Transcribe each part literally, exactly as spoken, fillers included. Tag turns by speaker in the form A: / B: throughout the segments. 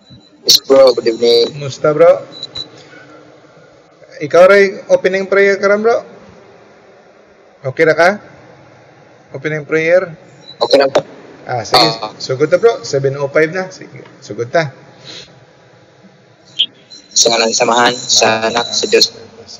A: Yes bro, good evening.
B: Musta bro? Ikaw ray opening prayer karon bro? Okay na ka? Opening prayer?
A: Okay lang po.
B: Ah, sige.
A: Ah,
B: Sugod na bro. seven oh five na. Sige. Sugod ta.
A: sa ngalan ng samahan, sa anak, sa Diyos.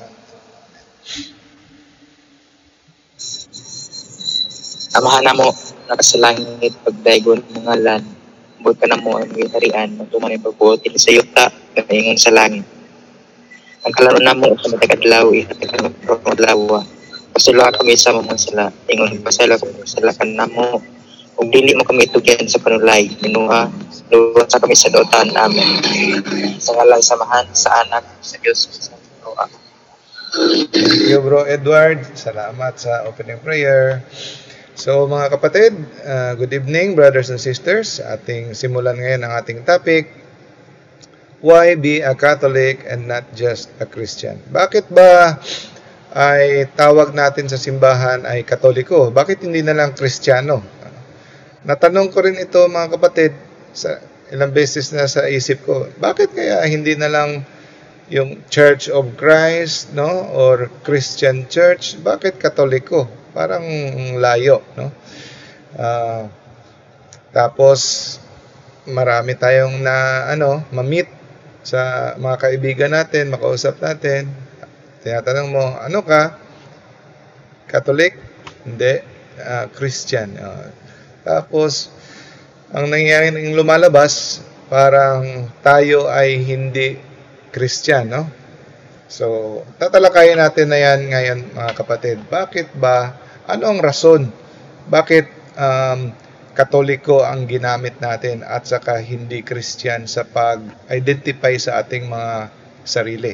A: Amahan na mo, nakasalangit, pagdaygon, mga lan. Huwag ka na mo ang harian, matuman ang pagbuti sa yuta, kamaingon sa langit. Ang kalaro na mo, sa matagadlaw, itatagad ng paglawa. Pasala kami sa mga sila, ingon pasala kami sa lakan na mo. Kung dili mo kami itugyan sa panulay, minua, luwa sa kami sa dotan namin. Sa ngalan samahan, sa anak, sa Diyos, sa Noa.
B: Thank you bro Edward. Salamat sa opening prayer. So mga kapatid, uh, good evening brothers and sisters. Ating simulan ngayon ang ating topic. Why be a Catholic and not just a Christian? Bakit ba ay tawag natin sa simbahan ay Katoliko? Bakit hindi na lang Kristiyano? Natanong ko rin ito mga kapatid sa ilang beses na sa isip ko. Bakit kaya hindi na lang yung Church of Christ, no, or Christian Church? Bakit Katoliko? Parang layo, no? Uh, tapos marami tayong na ano, ma-meet sa mga kaibigan natin, makausap natin. Tinatanong mo, ano ka? Catholic? Hindi, uh, Christian. Uh, tapos ang nangyayari ng lumalabas, parang tayo ay hindi Christian, no? So, tatalakayin natin na yan ngayon mga kapatid. Bakit ba? Ano ang rason? Bakit um, Katoliko ang ginamit natin at saka hindi Christian sa pag-identify sa ating mga sarili?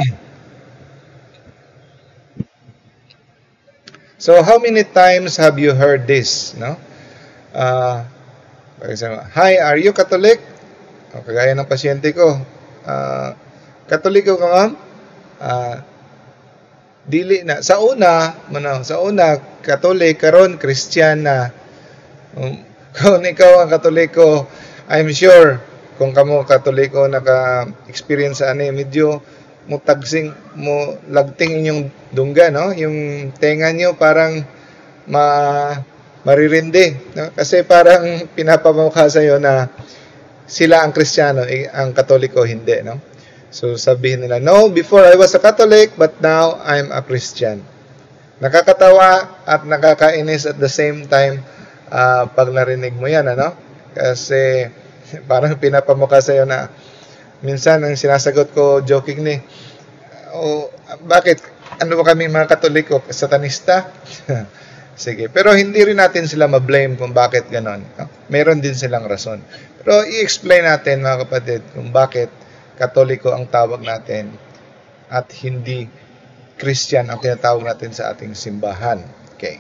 B: So, how many times have you heard this, no? Uh, for example, hi, are you Catholic? O, kagaya ng pasyente ko, uh, Katoliko ka ma'am? Uh, dili na. Sa una, mano, sa una, Katolik, karon Christian na. Um, kung ikaw ang Katoliko, I'm sure, kung kamo Katoliko, naka-experience sa ano, medyo mutagsing, mo lagting inyong dungga, no? Yung tenga nyo parang ma maririndi, no? Kasi parang pinapamukha sa'yo na sila ang Kristiyano, eh, ang Katoliko hindi, no? So sabihin nila, no, before I was a Catholic, but now I'm a Christian. Nakakatawa at nakakainis at the same time uh, pag narinig mo yan, ano? Kasi parang pinapamukha sa'yo na minsan ang sinasagot ko joking ni, oh, bakit? Ano ba kami mga Katoliko? Satanista? Sige, pero hindi rin natin sila ma-blame kung bakit ganon. No? Meron din silang rason. Pero i-explain natin mga kapatid kung bakit Katoliko ang tawag natin at hindi Christian ang tinatawag natin sa ating simbahan. Okay.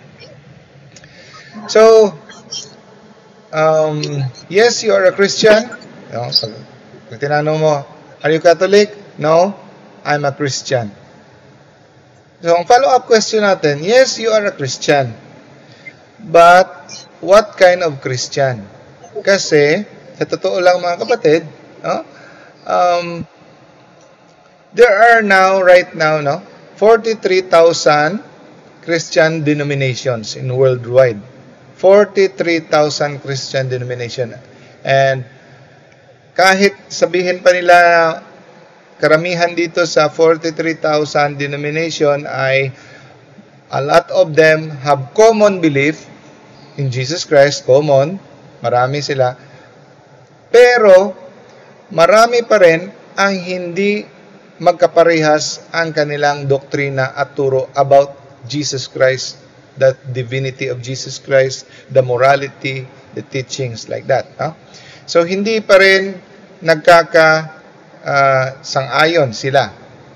B: So, um, yes, you are a Christian. No? So, kung tinanong mo, are you Catholic? No, I'm a Christian. So, ang follow-up question natin, yes, you are a Christian. But, what kind of Christian? Kasi, sa totoo lang mga kapatid, no? Um, there are now, right now, no, forty-three thousand Christian denominations in worldwide. forty-three thousand Christian denomination. And, kahit sabihin pa nila karamihan dito sa forty-three thousand denomination ay a lot of them have common belief in Jesus Christ, common, marami sila. Pero marami pa rin ang hindi magkaparehas ang kanilang doktrina at turo about Jesus Christ, the divinity of Jesus Christ, the morality, the teachings like that. No? So hindi pa rin nagkaka Uh, sang-ayon sila.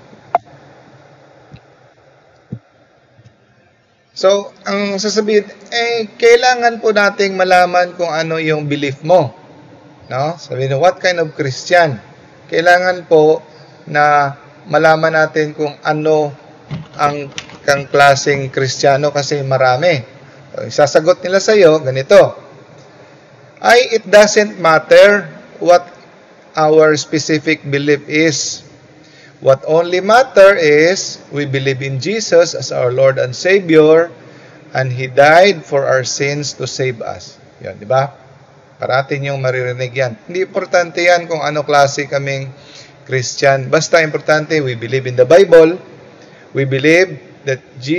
B: So, ang sasabihin, eh, kailangan po nating malaman kung ano yung belief mo. No? Sabihin, what kind of Christian? Kailangan po na malaman natin kung ano ang kang klaseng Kristiyano kasi marami. So, sasagot nila sa iyo, ganito. Ay, it doesn't matter what our specific belief is. What only matter is we believe in Jesus as our Lord and Savior, and He died for our sins to save us. Yan, di ba? Parating yung maririnig yan. Hindi importante yan kung ano klase kaming Christian. Basta importante, we believe in the Bible. We believe that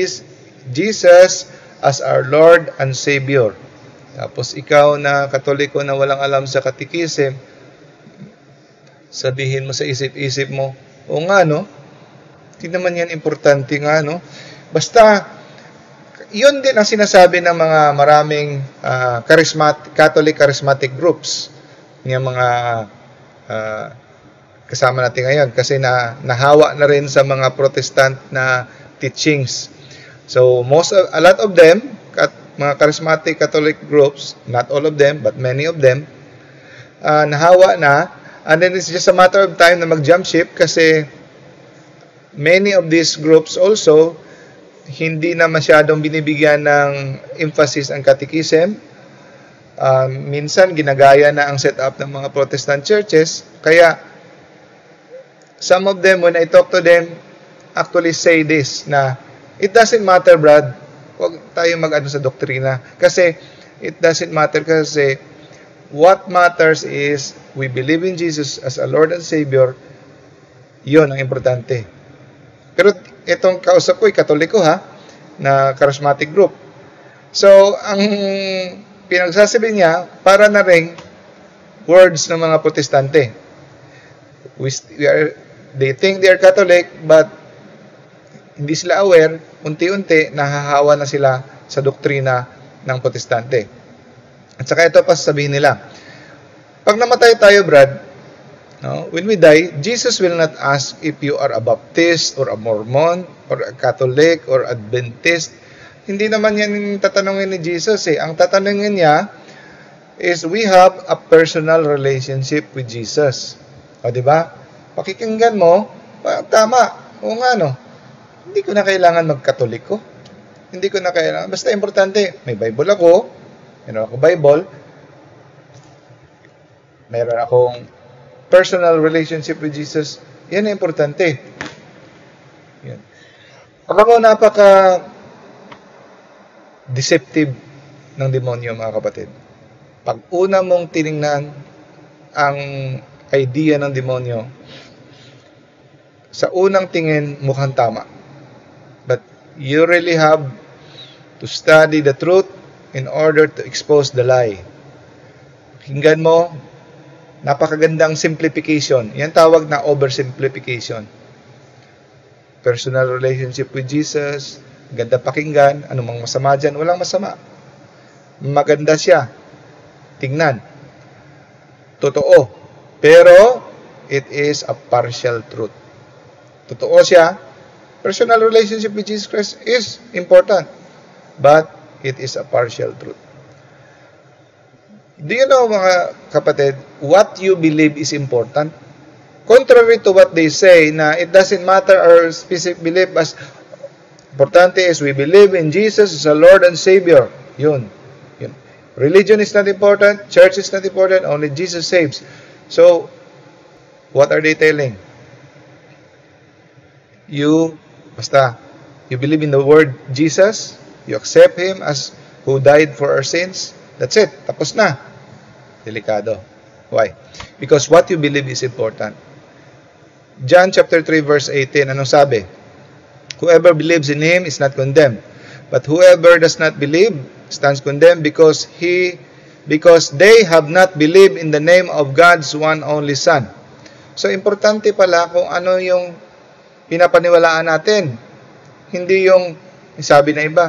B: Jesus as our Lord and Savior. Tapos ikaw na Katoliko na walang alam sa katikism, sabihin mo sa isip-isip mo, o nga no, hindi naman yan importante nga no. Basta, yun din ang sinasabi ng mga maraming uh, charismatic, Catholic charismatic groups, yung mga uh, kasama natin ngayon, kasi na, nahawa na rin sa mga Protestant na teachings. So, most of, a lot of them, kat, mga charismatic Catholic groups, not all of them, but many of them, uh, nahawa na. And then it's just a matter of time na mag-jump ship kasi many of these groups also hindi na masyadong binibigyan ng emphasis ang catechism. Uh, minsan ginagaya na ang setup ng mga Protestant churches. Kaya some of them, when I talk to them, actually say this na it doesn't matter, Brad. Huwag tayo mag-ano sa doktrina. Kasi it doesn't matter kasi what matters is we believe in Jesus as a Lord and Savior. Yun ang importante. Pero itong kausap ko ay Katoliko ha, na charismatic group. So, ang pinagsasabi niya, para na ring words ng mga Protestante. We, we are, they think they are Catholic, but hindi sila aware, unti-unti, nahahawa na sila sa doktrina ng Protestante. At saka ito pa sasabihin nila, pag namatay tayo, Brad, no, when we die, Jesus will not ask if you are a Baptist or a Mormon or a Catholic or Adventist. Hindi naman yan yung tatanungin ni Jesus eh. Ang tatanungin niya is we have a personal relationship with Jesus. O, di ba? Pakikinggan mo, tama. O nga, no? Hindi ko na kailangan mag-Katoliko. Hindi ko na kailangan. Basta importante, may Bible ako. Meron ako Bible. Meron akong personal relationship with Jesus. Yan ang importante. Yan. Alam mo, napaka deceptive ng demonyo, mga kapatid. Pag una mong tiningnan ang idea ng demonyo, sa unang tingin, mukhang tama. But you really have to study the truth in order to expose the lie. Pakinggan mo, napakagandang simplification. Yan tawag na oversimplification. Personal relationship with Jesus, ganda pakinggan, anumang masama dyan, walang masama. Maganda siya. Tingnan. Totoo. Pero, it is a partial truth. Totoo siya. Personal relationship with Jesus Christ is important. But, it is a partial truth. Do you know, mga kapatid, what you believe is important? Contrary to what they say, na it doesn't matter our specific belief, as importante is we believe in Jesus as a Lord and Savior. Yun. Yun. Religion is not important, church is not important, only Jesus saves. So, what are they telling? You, basta, you believe in the word Jesus, you accept Him as who died for our sins, that's it. Tapos na. Delikado. Why? Because what you believe is important. John chapter three verse eighteen, anong sabi? Whoever believes in Him is not condemned. But whoever does not believe stands condemned because he because they have not believed in the name of God's one only Son. So, importante pala kung ano yung pinapaniwalaan natin. Hindi yung sabi na iba.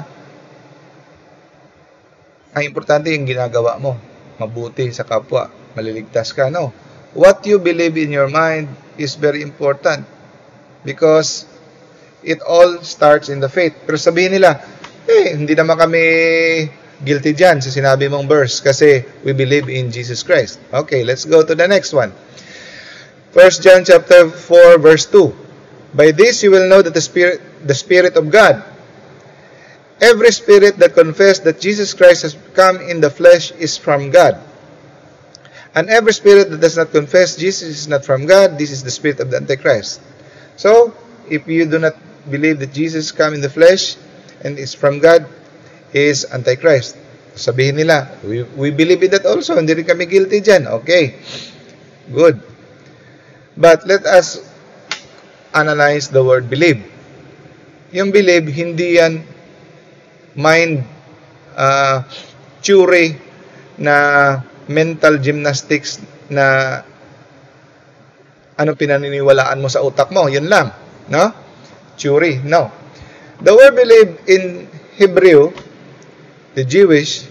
B: Ang importante yung ginagawa mo. Mabuti sa kapwa. Maliligtas ka. No. What you believe in your mind is very important. Because it all starts in the faith. Pero sabihin nila, eh, hindi naman kami guilty dyan sa sinabi mong verse kasi we believe in Jesus Christ. Okay, let's go to the next one. First John chapter four verse two. By this you will know that the Spirit, the Spirit of God, every spirit that confesses that Jesus Christ has come in the flesh is from God. And every spirit that does not confess Jesus is not from God, this is the spirit of the Antichrist. So, if you do not believe that Jesus come in the flesh and is from God, he is Antichrist. Sabihin nila, we, we believe in that also, hindi rin kami guilty dyan. Okay, good. But let us analyze the word believe. Yung believe, hindi yan mind uh, theory na mental gymnastics na ano pinaniniwalaan mo sa utak mo, yun lang, no? Theory, no. The word believe in Hebrew, the Jewish,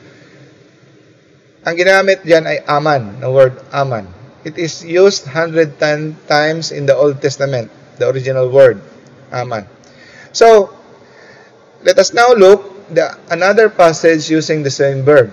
B: ang ginamit diyan ay aman, the word aman. It is used one hundred ten times in the Old Testament, the original word, aman. So, let us now look the another passage using the same verb.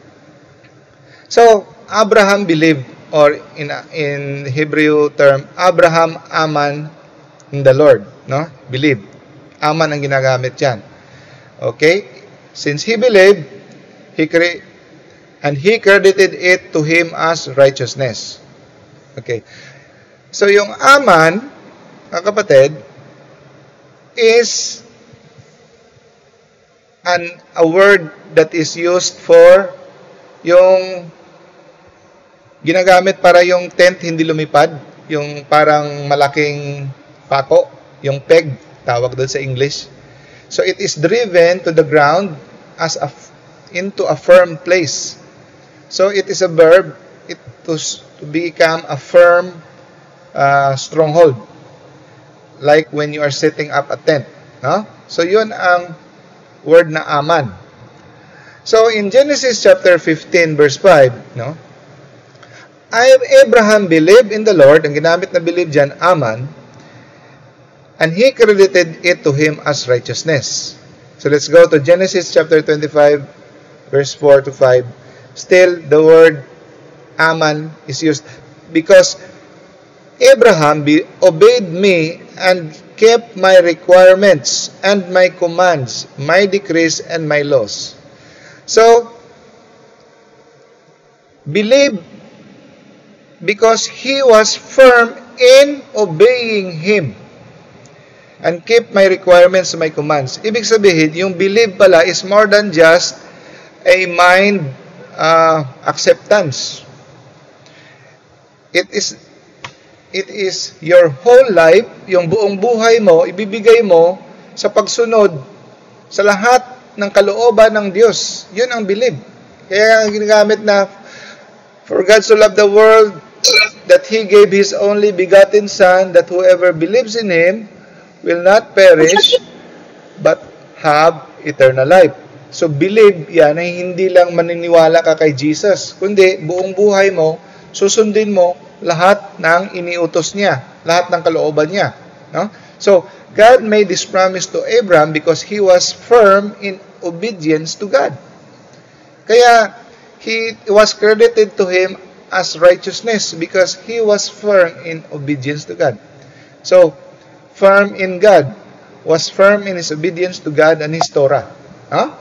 B: So, Abraham believed, or in in Hebrew term, Abraham aman in the Lord, no? Believe. Aman ang ginagamit diyan. Okay? Since he believed, he cre- and he credited it to him as righteousness. Okay. So, yung aman, mga kapatid, is an a word that is used for yung ginagamit para yung tent hindi lumipad, yung parang malaking pako, yung peg, tawag doon sa English. So it is driven to the ground as a into a firm place. So it is a verb it to, to become a firm uh, stronghold, like when you are setting up a tent, no? So yun ang word na aman. So in Genesis chapter fifteen verse five, no? Abraham believed in the Lord, ang ginamit na believe dyan, aman, and he credited it to him as righteousness. So let's go to Genesis chapter twenty-five, verse four to five. Still, the word aman is used because Abraham be, obeyed me and kept my requirements and my commands, my decrees and my laws. So, believe because he was firm in obeying him and keep my requirements, my commands. Ibig sabihin, yung believe pala is more than just a mind uh, acceptance. It is it is your whole life, yung buong buhay mo, ibibigay mo sa pagsunod sa lahat ng kalooban ng Diyos. Yun ang believe. Kaya ang ginagamit na, for God so loved the world that He gave His only begotten Son, that whoever believes in Him will not perish, but have eternal life. So, believe yan ay hindi lang maniniwala ka kay Jesus, kundi buong buhay mo, susundin mo lahat ng iniutos niya, lahat ng kalooban niya. No? So, God made this promise to Abraham because he was firm in obedience to God. Kaya, he was credited to him as righteousness because he was firm in obedience to God. So, firm in God, was firm in his obedience to God and his Torah. Huh?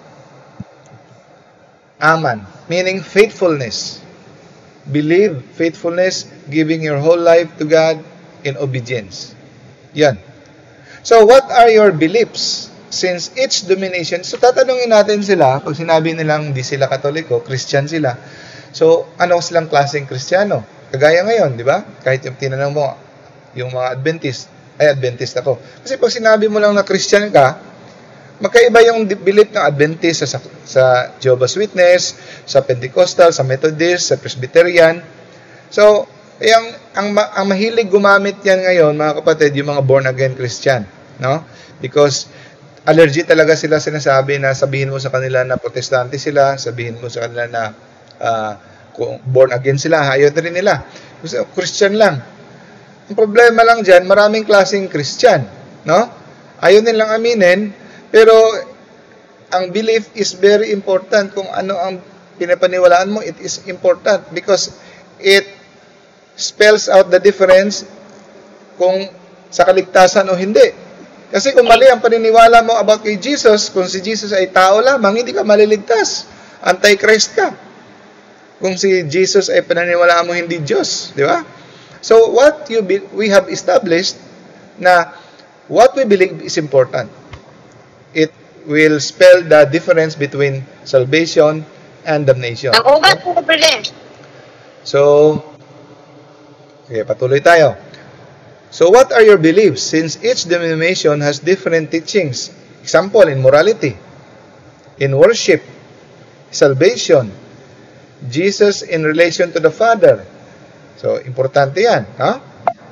B: Aman, meaning faithfulness. Believe, faithfulness, giving your whole life to God in obedience. Yan. So, what are your beliefs? Since each denomination, so tatanungin natin sila, pag sinabi nilang di sila Katoliko, Christian sila, so ano silang klaseng Kristiyano? Kagaya ngayon, di ba? Kahit yung tinanong mo, yung mga Adventist, ay Adventist ako. Kasi pag sinabi mo lang na Christian ka, magkaiba yung belief ng Adventist sa, sa Jehovah's Witness, sa Pentecostal, sa Methodist, sa Presbyterian. So, yung, ang, ang mahilig gumamit yan ngayon, mga kapatid, yung mga born-again Christian. No? Because allergy talaga sila sinasabi na sabihin mo sa kanila na protestante sila, sabihin mo sa kanila na uh, kung born-again sila, ayaw na rin nila. Kasi Christian lang. Ang problema lang dyan, maraming klaseng Christian. No? Ayaw nilang aminin, pero ang belief is very important. Kung ano ang pinapaniwalaan mo, it is important because it spells out the difference kung sa kaligtasan o hindi. Kasi kung mali ang paniniwala mo about kay Jesus, kung si Jesus ay tao lamang, hindi ka maliligtas. Antichrist ka. kung si Jesus ay pananiwalaan mo hindi Diyos, di ba? So what you be, we have established na what we believe is important. It will spell the difference between salvation and damnation.
C: Ang ugat po pala.
B: So, okay, patuloy tayo. So, what are your beliefs? Since each denomination has different teachings. Example, in morality, in worship, salvation, Jesus in relation to the Father. So, importante yan. Ha?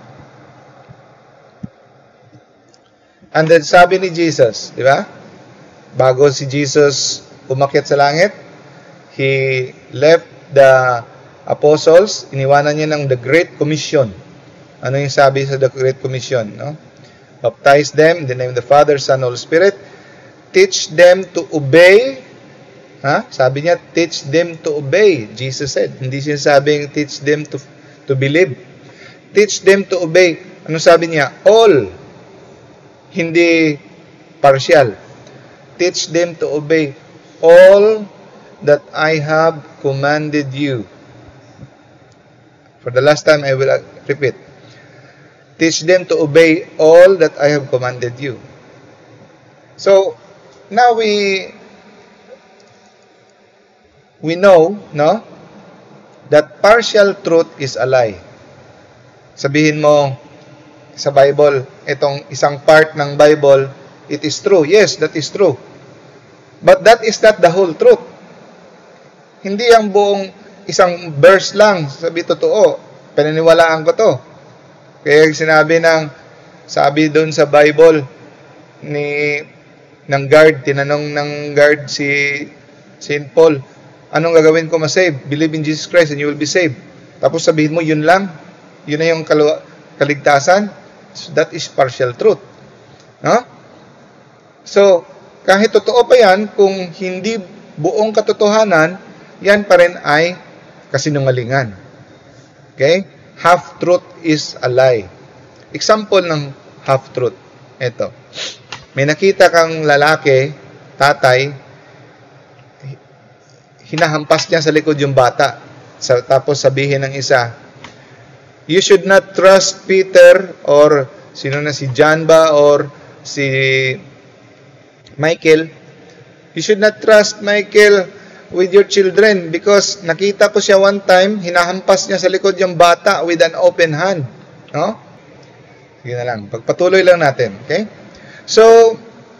B: And then, sabi ni Jesus, di ba? Bago si Jesus umakyat sa langit, He left the apostles, iniwanan niya ng the Great Commission. Ano yung sabi sa the Great Commission? No? Baptize them in the name of the Father, Son, Holy Spirit. Teach them to obey. Ha? Sabi niya, teach them to obey. Jesus said. Hindi siya sabing teach them to, to believe. Teach them to obey. Ano sabi niya? All. Hindi partial. Teach them to obey all that I have commanded you. For the last time, I will repeat. Teach them to obey all that I have commanded you. So, now we we know, no, that partial truth is a lie. Sabihin mo sa Bible, itong isang part ng Bible, it is true. Yes, that is true. But that is not the whole truth. Hindi ang buong isang verse lang, sabi totoo, paniniwalaan ko to. Kaya sinabi ng, sabi doon sa Bible, ni, ng guard, tinanong ng guard si Saint Paul, anong gagawin ko ma-save? Believe in Jesus Christ and you will be saved. Tapos sabihin mo, yun lang, yun na yung kalu- kaligtasan. So that is partial truth. No? So, kahit totoo pa yan, kung hindi buong katotohanan, yan pa rin ay kasinungalingan. Okay? Half-truth is a lie. Example ng half-truth. Ito. May nakita kang lalaki, tatay, hinahampas niya sa likod yung bata. Sa, tapos sabihin ng isa, you should not trust Peter or sino na si John ba or si Michael. You should not trust Michael with your children because nakita ko siya one time, hinahampas niya sa likod yung bata with an open hand. No? Sige na lang. Pagpatuloy lang natin. Okay? So,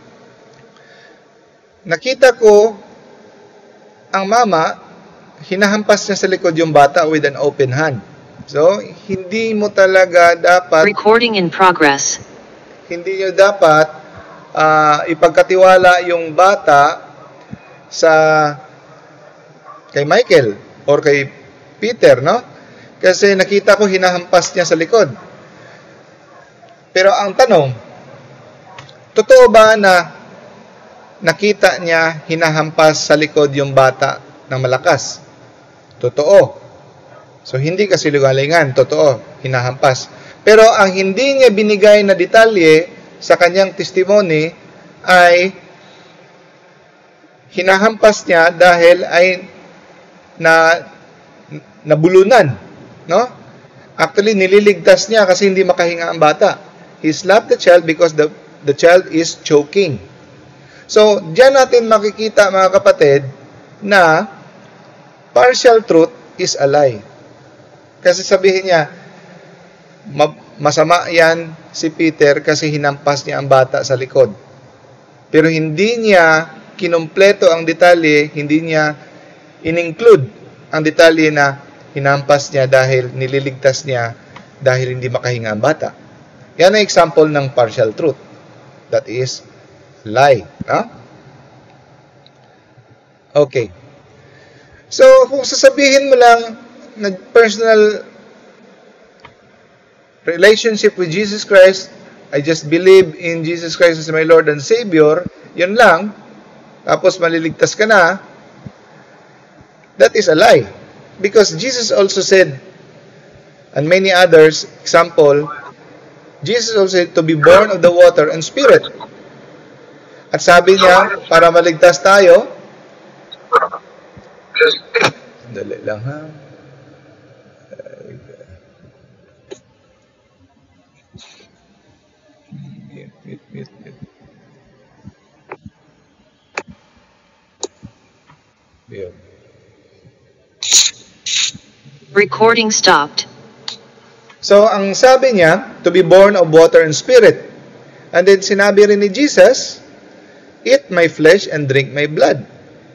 B: nakita ko ang mama, hinahampas niya sa likod yung bata with an open hand. So, hindi mo talaga dapat
C: Recording in progress.
B: Hindi niyo dapat uh, ipagkatiwala yung bata sa kay Michael or kay Peter, no? Kasi nakita ko hinahampas niya sa likod. Pero ang tanong, totoo ba na nakita niya hinahampas sa likod yung bata ng malakas? Totoo. So, hindi kasi lugalingan. Totoo, hinahampas. Pero ang hindi niya binigay na detalye sa kanyang testimony ay hinahampas niya dahil ay na nabulunan, no? Actually, nililigtas niya kasi hindi makahinga ang bata. He slapped the child because the the child is choking. So, diyan natin makikita, mga kapatid, na partial truth is a lie. Kasi sabihin niya, masama yan si Peter kasi hinampas niya ang bata sa likod. Pero hindi niya kinumpleto ang detalye, hindi niya in-include ang detalye na hinampas niya dahil nililigtas niya dahil hindi makahinga ang bata. Yan ang example ng partial truth. That is lie. No? Okay. So, kung sasabihin mo lang na personal relationship with Jesus Christ, I just believe in Jesus Christ as my Lord and Savior, yun lang, tapos maliligtas ka na, that is a lie. Because Jesus also said, and many others, example, Jesus also said to be born of the water and Spirit. At sabi niya, para maligtas tayo, Dali lang ha. Mute, mute, mute, mute. Yun.
C: Recording stopped.
B: So, ang sabi niya, to be born of water and spirit. And then sinabi rin ni Jesus, eat my flesh and drink my blood.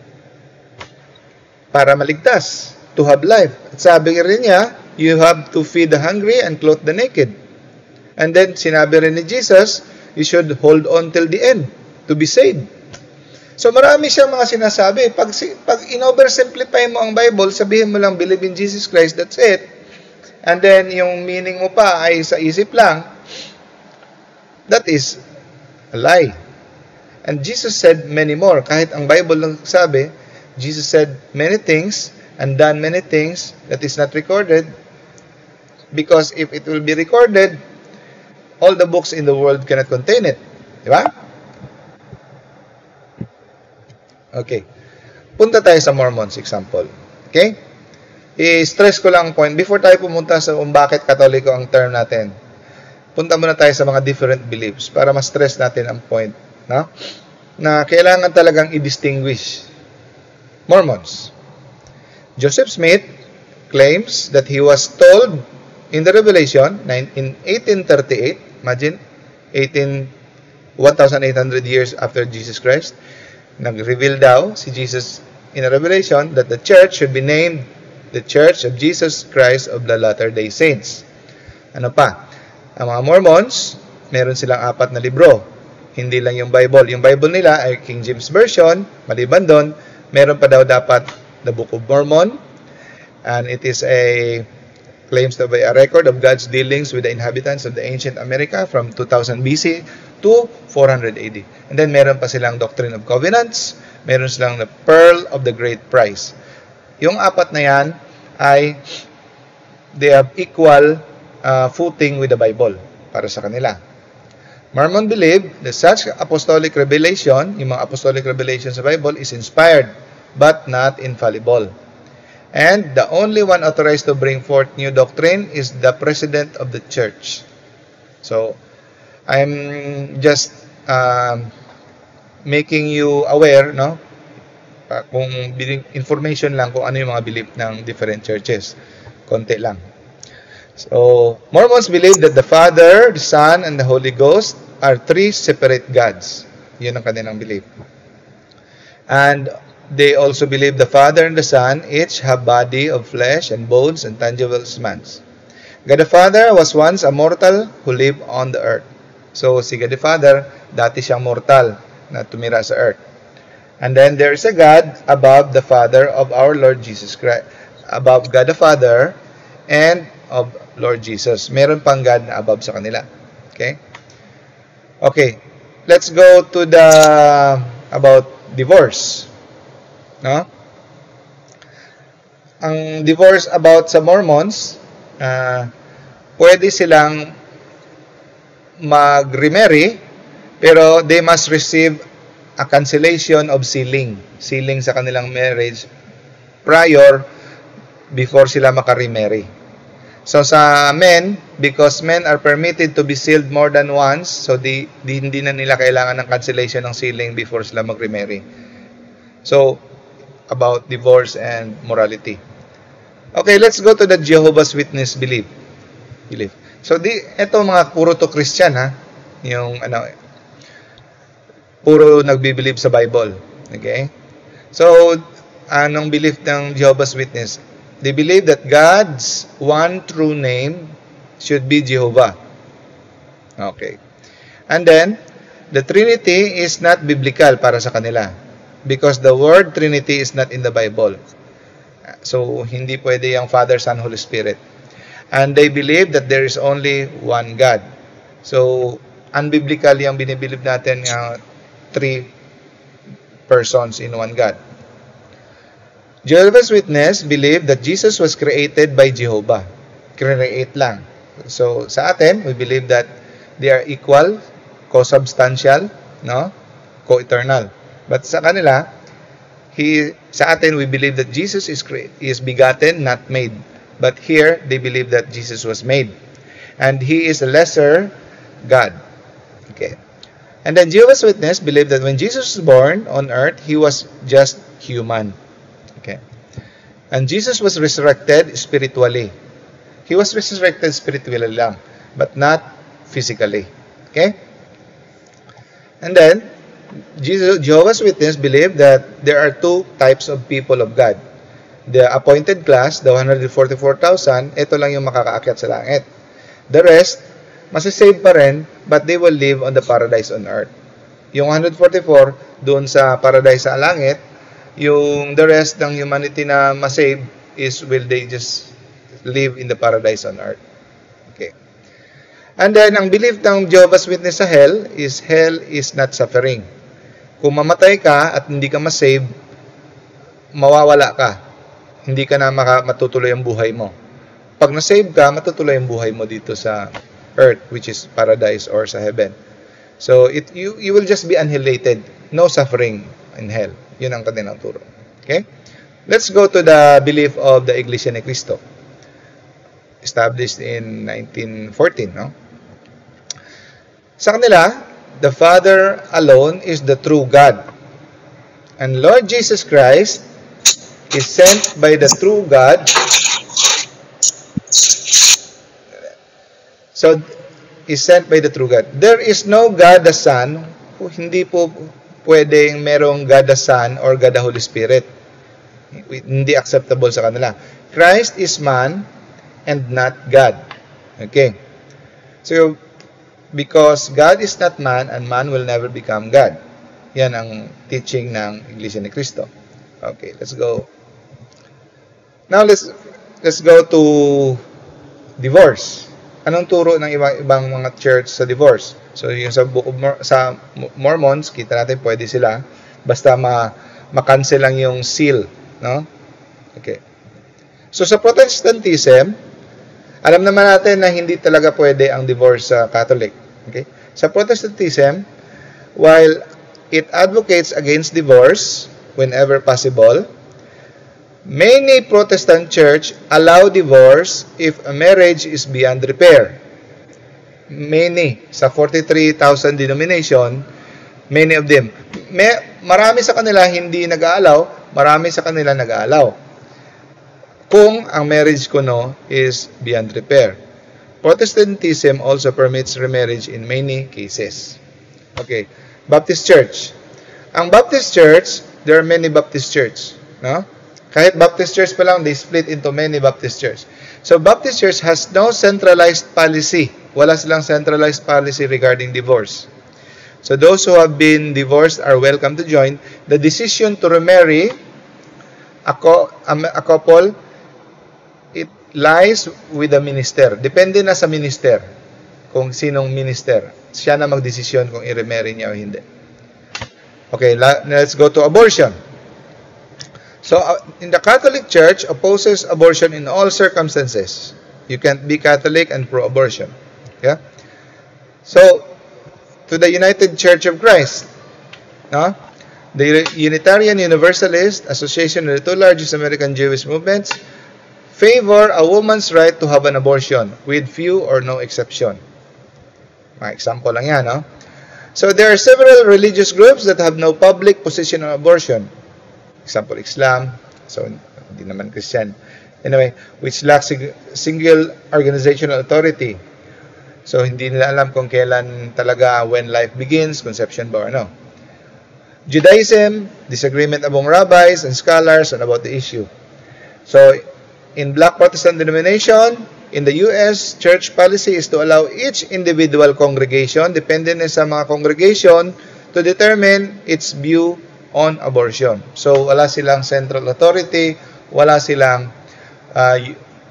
B: Para maligtas, to have life. At sabi rin niya, you have to feed the hungry and clothe the naked. And then sinabi rin ni Jesus, you should hold on till the end to be saved. So marami siyang mga sinasabi. Pag, pag in-oversimplify mo ang Bible, sabihin mo lang, believe in Jesus Christ, that's it. And then yung meaning mo pa ay sa isip lang, that is a lie. And Jesus said many more. Kahit ang Bible lang sabi, Jesus said many things and done many things that is not recorded, because if it will be recorded, all the books in the world cannot contain it. Di ba? Okay. Punta tayo sa Mormons example. Okay? I-stress ko lang ang point. Before tayo pumunta sa kung bakit Katoliko ang term natin, punta muna tayo sa mga different beliefs para ma-stress natin ang point. No? Na kailangan talagang i-distinguish. Mormons. Joseph Smith claims that he was told in the Revelation in eighteen thirty-eight, imagine, eighteen, eighteen hundred years after Jesus Christ, nag-reveal daw si Jesus in a revelation that the church should be named the Church of Jesus Christ of the Latter-day Saints. Ano pa? Ang mga Mormons, meron silang apat na libro. Hindi lang yung Bible. Yung Bible nila ay King James Version. Maliban doon, meron pa daw dapat the Book of Mormon. And it is a claims to be a record of God's dealings with the inhabitants of the ancient America from two thousand B C to four hundred A D. And then meron pa silang Doctrine of Covenants, meron silang the Pearl of the Great Price. Yung apat na yan ay they have equal uh, footing with the Bible para sa kanila. Mormon believe that such apostolic revelation, yung mga apostolic revelation sa Bible, is inspired but not infallible. And the only one authorized to bring forth new doctrine is the president of the church. So, I'm just um, making you aware, no? Uh, kung information lang kung ano yung mga belief ng different churches. Konti lang. So, Mormons believe that the Father, the Son, and the Holy Ghost are three separate gods. Yun ang kanilang belief. And they also believe the Father and the Son each have body of flesh and bones and tangible man's. God the Father was once a mortal who lived on the earth. So, si God the Father, dati siyang mortal na tumira sa earth. And then there is a God above the Father of our Lord Jesus Christ. Above God the Father and of Lord Jesus. Meron pang God na above sa kanila. Okay? Okay. Let's go to the about divorce. No? Ang divorce about sa Mormons, uh, pwede silang mag-remarry, pero they must receive a cancellation of sealing. Sealing sa kanilang marriage prior before sila maka-remarry. So sa men, because men are permitted to be sealed more than once, so di, di hindi na nila kailangan ng cancellation ng sealing before sila mag-remarry. So, about divorce and morality. Okay, let's go to the Jehovah's Witness belief. Belief. So, di, ito mga puro to Christian, ha? Yung, ano, puro nagbibilieve sa Bible. Okay? So, anong belief ng Jehovah's Witness? They believe that God's one true name should be Jehovah. Okay. And then, the Trinity is not biblical para sa kanila. Because the word Trinity is not in the Bible. So, hindi pwede yung Father, Son, Holy Spirit. And they believe that there is only one God. So, unbiblical yung binibilieve natin uh, three persons in one God. Jehovah's Witness believe that Jesus was created by Jehovah. Create lang. So, sa atin, we believe that they are equal, co-substantial, no? Co-eternal. But sa kanila, He, sa atin, we believe that Jesus is, is begotten, not made. But here, they believe that Jesus was made. And He is a lesser God. Okay. And then Jehovah's Witness believe that when Jesus was born on earth, He was just human. Okay. And Jesus was resurrected spiritually. He was resurrected spiritually lang, but not physically. Okay? And then, Jesus, Jehovah's Witness believe that there are two types of people of God. The appointed class, the one hundred forty-four thousand, ito lang yung makakaakyat sa langit. The rest, masasave pa rin, but they will live on the paradise on earth. Yung one hundred forty-four, doon sa paradise sa langit. Yung the rest ng humanity na masave is will they just live in the paradise on earth. Okay. And then, ang belief ng Jehovah's Witness sa hell is hell is not suffering. Kung mamatay ka at hindi ka masave, mawawala ka. Hindi ka na maka, matutuloy ang buhay mo. Pag na-save ka, matutuloy ang buhay mo dito sa earth, which is paradise or sa heaven. So, it, you, you will just be annihilated. No suffering in hell. Yun ang kanilang turo. Okay? Let's go to the belief of the Iglesia ni Cristo. Established in nineteen fourteen, no? Sa kanila, the Father alone is the true God. And Lord Jesus Christ is sent by the true God. So, is sent by the true God. There is no God the Son. Hindi po pwedeng merong God the Son or God the Holy Spirit. Hindi acceptable sa kanila. Christ is man and not God. Okay. So, because God is not man and man will never become God. Yan ang teaching ng Iglesia ni Cristo. Okay, let's go. Now, let's let's go to divorce. Anong turo ng ibang ibang mga church sa divorce? So, yung sa Book of Mor- sa Mormons, kita natin pwede sila basta ma ma-cancel lang yung seal, no? Okay. So, sa Protestantism, alam naman natin na hindi talaga pwede ang divorce sa Catholic. Okay? Sa Protestantism, while it advocates against divorce whenever possible, many Protestant church allow divorce if a marriage is beyond repair. Many. Sa forty-three thousand denomination, many of them. May, marami sa kanila hindi nag-aalaw, marami sa kanila nag-aalaw. Kung ang marriage kuno is beyond repair. Protestantism also permits remarriage in many cases. Okay. Baptist Church. Ang Baptist Church, there are many Baptist Church. No? Kahit Baptist Church pa lang, they split into many Baptist Church. So, Baptist Church has no centralized policy. Wala silang centralized policy regarding divorce. So, those who have been divorced are welcome to join. The decision to remarry a, a couple, it lies with the minister. Depende na sa minister kung sinong minister. Siya na magdesisyon kung i-remarry niya o hindi. Okay, let's go to abortion. So, uh, in the Catholic Church opposes abortion in all circumstances. You can't be Catholic and pro-abortion. Yeah? So, to the United Church of Christ, no? The Unitarian Universalist Association of the two largest American Jewish movements favor a woman's right to have an abortion with few or no exception. Mga example lang yan, no? So, there are several religious groups that have no public position on abortion. Example, Islam. So, hindi naman Christian. Anyway, which lacks single organizational authority. So, hindi nila alam kung kailan talaga when life begins, conception ba or no. Judaism, disagreement among rabbis and scholars on about the issue. So, in Black Protestant denomination, in the U S, church policy is to allow each individual congregation, depende na sa mga congregation, to determine its view on abortion. So, wala silang central authority, wala silang uh,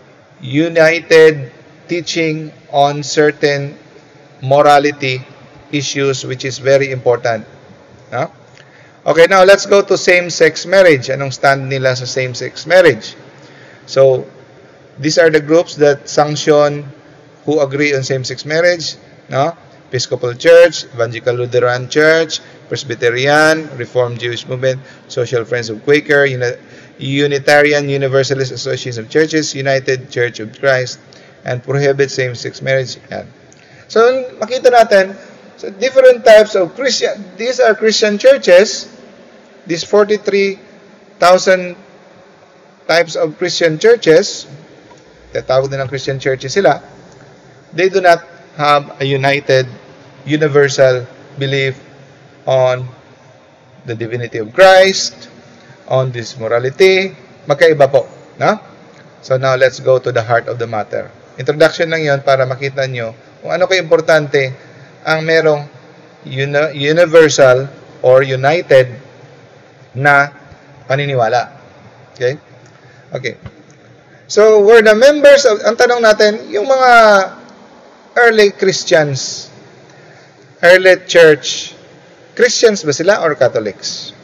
B: united teaching on certain morality issues, which is very important. No? Okay, now let's go to same-sex marriage. Anong stand nila sa same-sex marriage? So, these are the groups that sanction who agree on same-sex marriage. No? Episcopal Church, Evangelical Lutheran Church, Presbyterian, Reformed Jewish Movement, Social Friends of Quaker, Uni- Unitarian Universalist Association of Churches, United Church of Christ, and prohibits same-sex marriage. Yan. So, makita natin, so different types of Christian, these are Christian churches, these forty-three thousand types of Christian churches, tatawag din ng Christian churches sila, they do not have a united, universal belief on the divinity of Christ, on this morality. Magkaiba po. No? So now let's go to the heart of the matter. Introduction lang yon para makita nyo kung ano ka-importante ang merong uni- universal or united na paniniwala. Okay? Okay. So, were the members of, ang tanong natin, yung mga early Christians, early church, Christians ba sila or Catholics?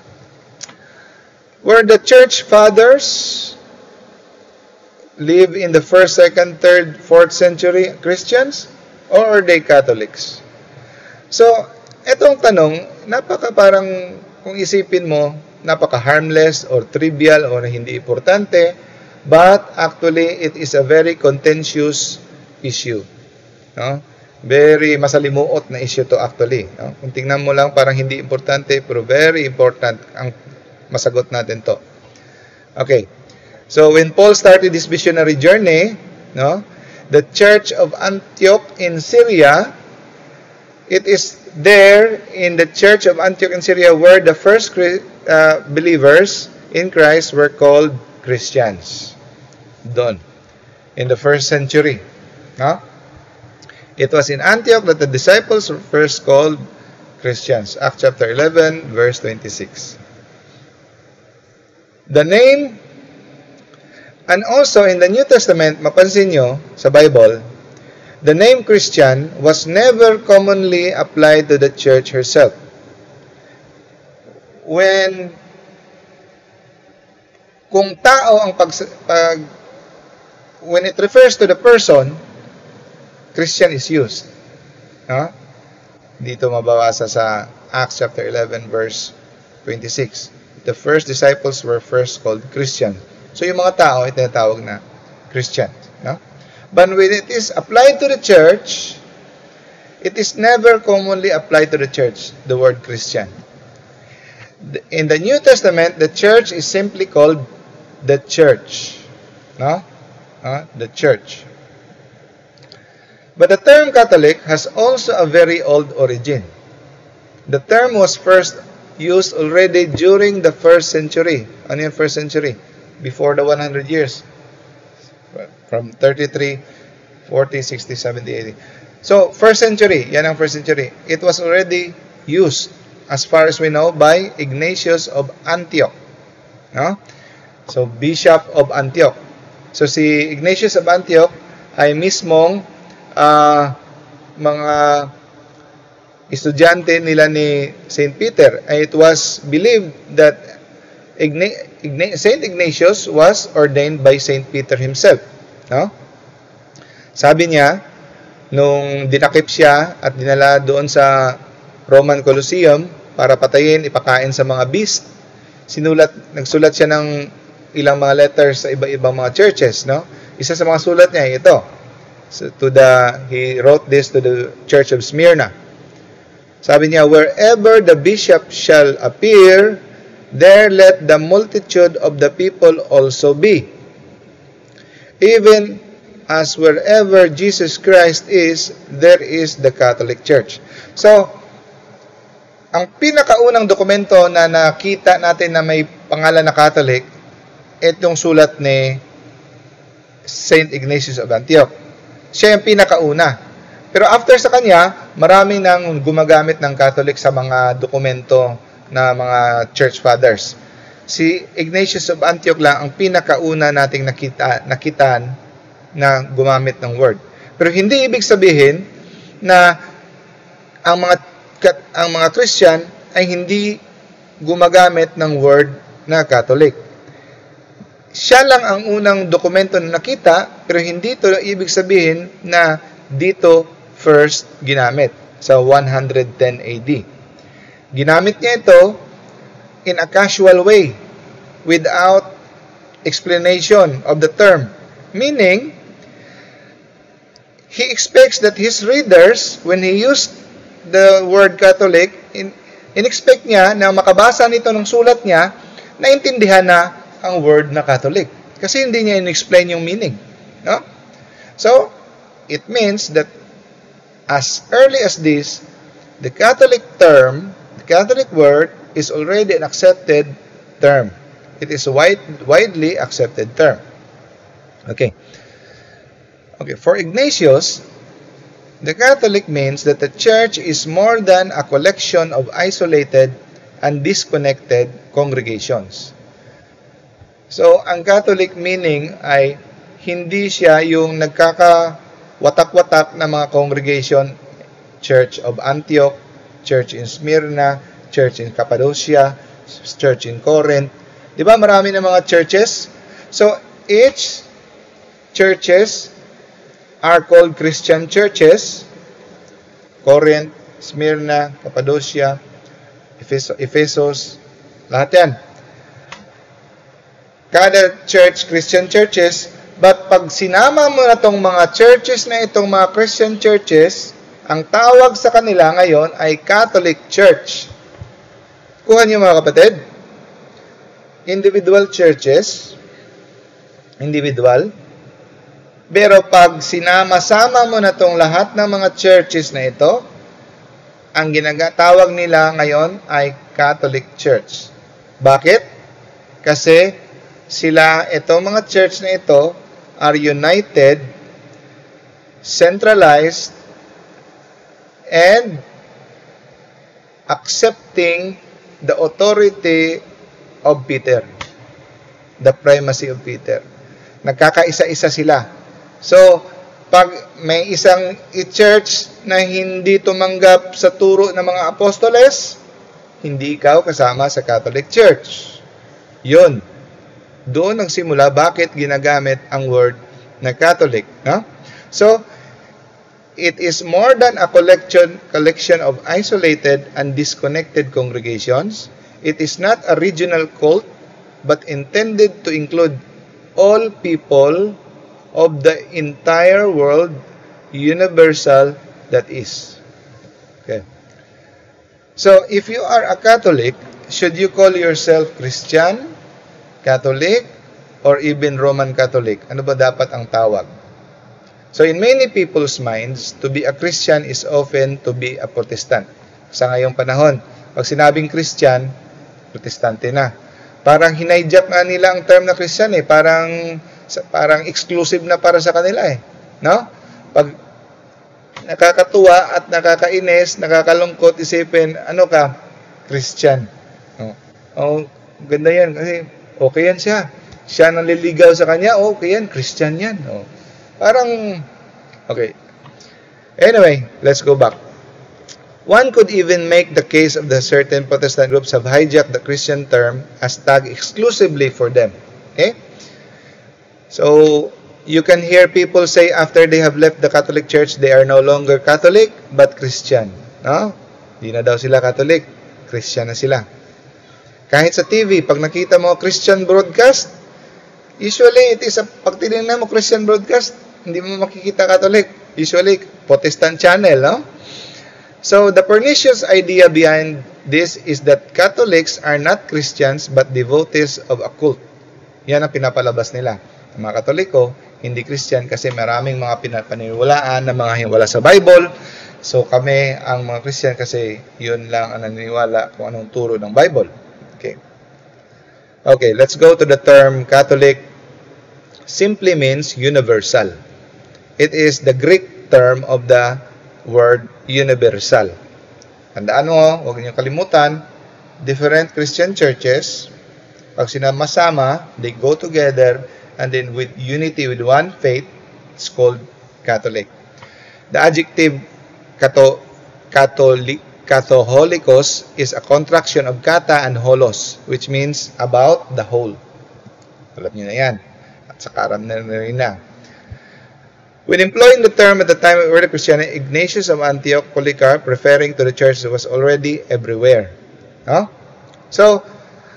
B: Were the church fathers live in the first, second, third, fourth century Christians or are they Catholics? So, etong tanong, napaka parang kung isipin mo, napaka harmless or trivial or hindi importante, but actually it is a very contentious issue. No? Very masalimuot na issue to actually. No? Kung tingnan mo lang parang hindi importante pero very important ang masagot natin to. Okay. So when Paul started this missionary journey, no, the Church of Antioch in Syria, it is there in the Church of Antioch in Syria where the first uh, believers in Christ were called Christians. Doon. In the first century. No? It was in Antioch that the disciples were first called Christians. Acts chapter eleven, verse twenty-six. The name, and also in the New Testament, mapansin nyo sa Bible, the name Christian was never commonly applied to the church herself. When, kung tao ang pag, pag when it refers to the person, Christian is used. No? Dito mababasa sa Acts chapter eleven, verse twenty-six. The first disciples were first called Christian. So yung mga tao ay tinatawag na Christian. No? But when it is applied to the church, it is never commonly applied to the church, the word Christian. In the New Testament, the church is simply called the church. No? Uh, the church. But the term Catholic has also a very old origin. The term was first used already during the first century. Ano yung first century? Before the one hundred years. From thirty-three, forty, sixty, seventy, eighty. So, first century. Yan ang first century. It was already used, as far as we know, by Ignatius of Antioch. No? So, Bishop of Antioch. So, si Ignatius of Antioch ay mismong uh, mga estudyante nila ni Saint Peter. It was believed that Igna- Igna- Saint Ignatius was ordained by Saint Peter himself. No? Sabi niya, nung dinakip siya at dinala doon sa Roman Colosseum para patayin, ipakain sa mga beast, sinulat, nagsulat siya ng ilang mga letters sa iba-ibang mga churches. No? Isa sa mga sulat niya ay ito. So, to the, he wrote this to the Church of Smyrna. Sabi niya, wherever the bishop shall appear, there let the multitude of the people also be. Even as wherever Jesus Christ is, there is the Catholic Church. So, ang pinakaunang dokumento na nakita natin na may pangalan na Catholic, itong sulat ni Saint Ignatius of Antioch. Siya yung pinakauna. Pero after sa kanya, marami nang gumagamit ng Catholic sa mga dokumento na mga church fathers. Si Ignatius of Antioch lang ang pinakauna nating nakita, nakitaan na gumamit ng word. Pero hindi ibig sabihin na ang mga ang mga Christian ay hindi gumagamit ng word na Catholic. Siya lang ang unang dokumento na nakita, pero hindi ito ibig sabihin na dito first ginamit sa one ten A D. Ginamit niya ito in a casual way without explanation of the term. Meaning, he expects that his readers, when he used the word Catholic, in, in-expect niya na makabasa nito ng sulat niya, naintindihan na ang word na Catholic. Kasi hindi niya in-explain yung meaning. No? So, it means that as early as this, the Catholic term, the Catholic word, is already an accepted term. It is a wide, widely accepted term. Okay. Okay, for Ignatius, the Catholic means that the church is more than a collection of isolated and disconnected congregations. So, ang Catholic meaning ay hindi siya yung nagkakawatak-watak na mga congregation, Church of Antioch, Church in Smyrna, Church in Cappadocia, Church in Corinth. Di ba marami na mga churches? So, each churches are called Christian churches. Corinth, Smyrna, Cappadocia, Ephesus, lahat yan. Kada church, Christian churches, but pag sinama mo na itong mga churches na itong mga Christian churches, ang tawag sa kanila ngayon ay Catholic Church. Kuha niyo mga kapatid. Individual churches, individual, pero pag sinama-sama mo na itong lahat ng mga churches na ito, ang ginatawag nila ngayon ay Catholic Church. Bakit? Kasi sila, itong mga church na ito, are united, centralized, and accepting the authority of Peter. The primacy of Peter. Nagkakaisa-isa sila. So, pag may isang church na hindi tumanggap sa turo ng mga apostoles, hindi ikaw kasama sa Catholic Church. Yun. Doon nagsimula bakit ginagamit ang word na Catholic. No? So, it is more than a collection, collection of isolated and disconnected congregations. It is not a regional cult, but intended to include all people of the entire world, universal that is. Okay. So, if you are a Catholic, should you call yourself Christian, Catholic, or even Roman Catholic? Ano ba dapat ang tawag? So, in many people's minds, to be a Christian is often to be a Protestant. Sa ngayong panahon, pag sinabing Christian, Protestante na. Parang hinayjak nga nila ang term na Christian eh. Parang, parang exclusive na para sa kanila eh. No? Pag nakakatuwa at nakakainis, nakakalungkot, isipin, ano ka? Christian. Oh, oh ganda yan. Kasi okay yan siya. Siya nang liligaw sa kanya, okay yan. Christian yan. Oh. Parang, okay. Anyway, let's go back. One could even make the case of the certain Protestant groups have hijacked the Christian term as tag exclusively for them. Okay? So, you can hear people say after they have left the Catholic Church, they are no longer Catholic, but Christian. No? Di na daw sila Catholic. Christian na sila. Kahit sa T V, pag nakita mo Christian broadcast, usually it is a, pag tinignan mo Christian broadcast, hindi mo makikita Catholic. Usually, Protestant channel, no? So, the pernicious idea behind this is that Catholics are not Christians but devotees of a cult. Yan ang pinapalabas nila. Ang mga Katoliko, hindi Christian kasi maraming mga pinapaniwalaan na mga wala sa Bible. So, kami ang mga Christian kasi yun lang ang naniniwala kung anong turo ng Bible. Okay. Okay, let's go to the term Catholic. Simply means universal. It is the Greek term of the word universal. Tandaan mo, huwag niyo kalimutan, different Christian churches, pag sinama-sama, they go together, and then with unity, with one faith, it's called Catholic. The adjective kato, Catholic, Catholicos is a contraction of kata and holos, which means about the whole. Alam niyo na yan. At saka aram na rin na. When employing the term at the time of early Christianity, Ignatius of Antioch, Polycarp, referring to the church that was already everywhere. No? So,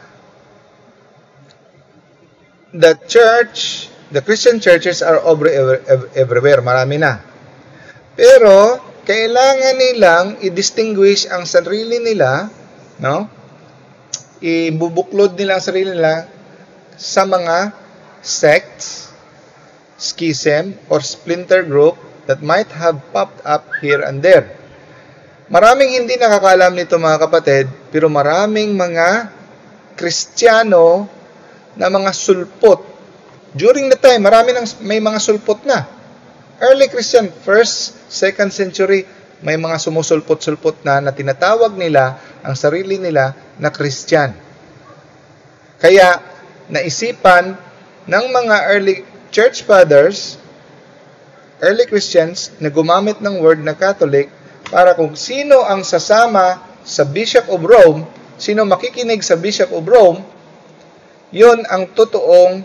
B: the church, the Christian churches are everywhere. Marami na. Pero, kailangan nilang i-distinguish ang sarili nila, no? Ibubuklod nila ang sarili nila sa mga sects, schism, or splinter group that might have popped up here and there. Maraming hindi nakakaalam nito mga kapatid, pero maraming mga Kristiyano na mga sulpot. During the time, marami nang may mga sulpot na. Early Christian, first, second century, may mga sumusulpot-sulpot na na tinatawag nila ang sarili nila na Christian. Kaya, naisipan ng mga early church fathers, early Christians, na gumamit ng word na Catholic para kung sino ang sasama sa Bishop of Rome, sino makikinig sa Bishop of Rome, yun ang totoong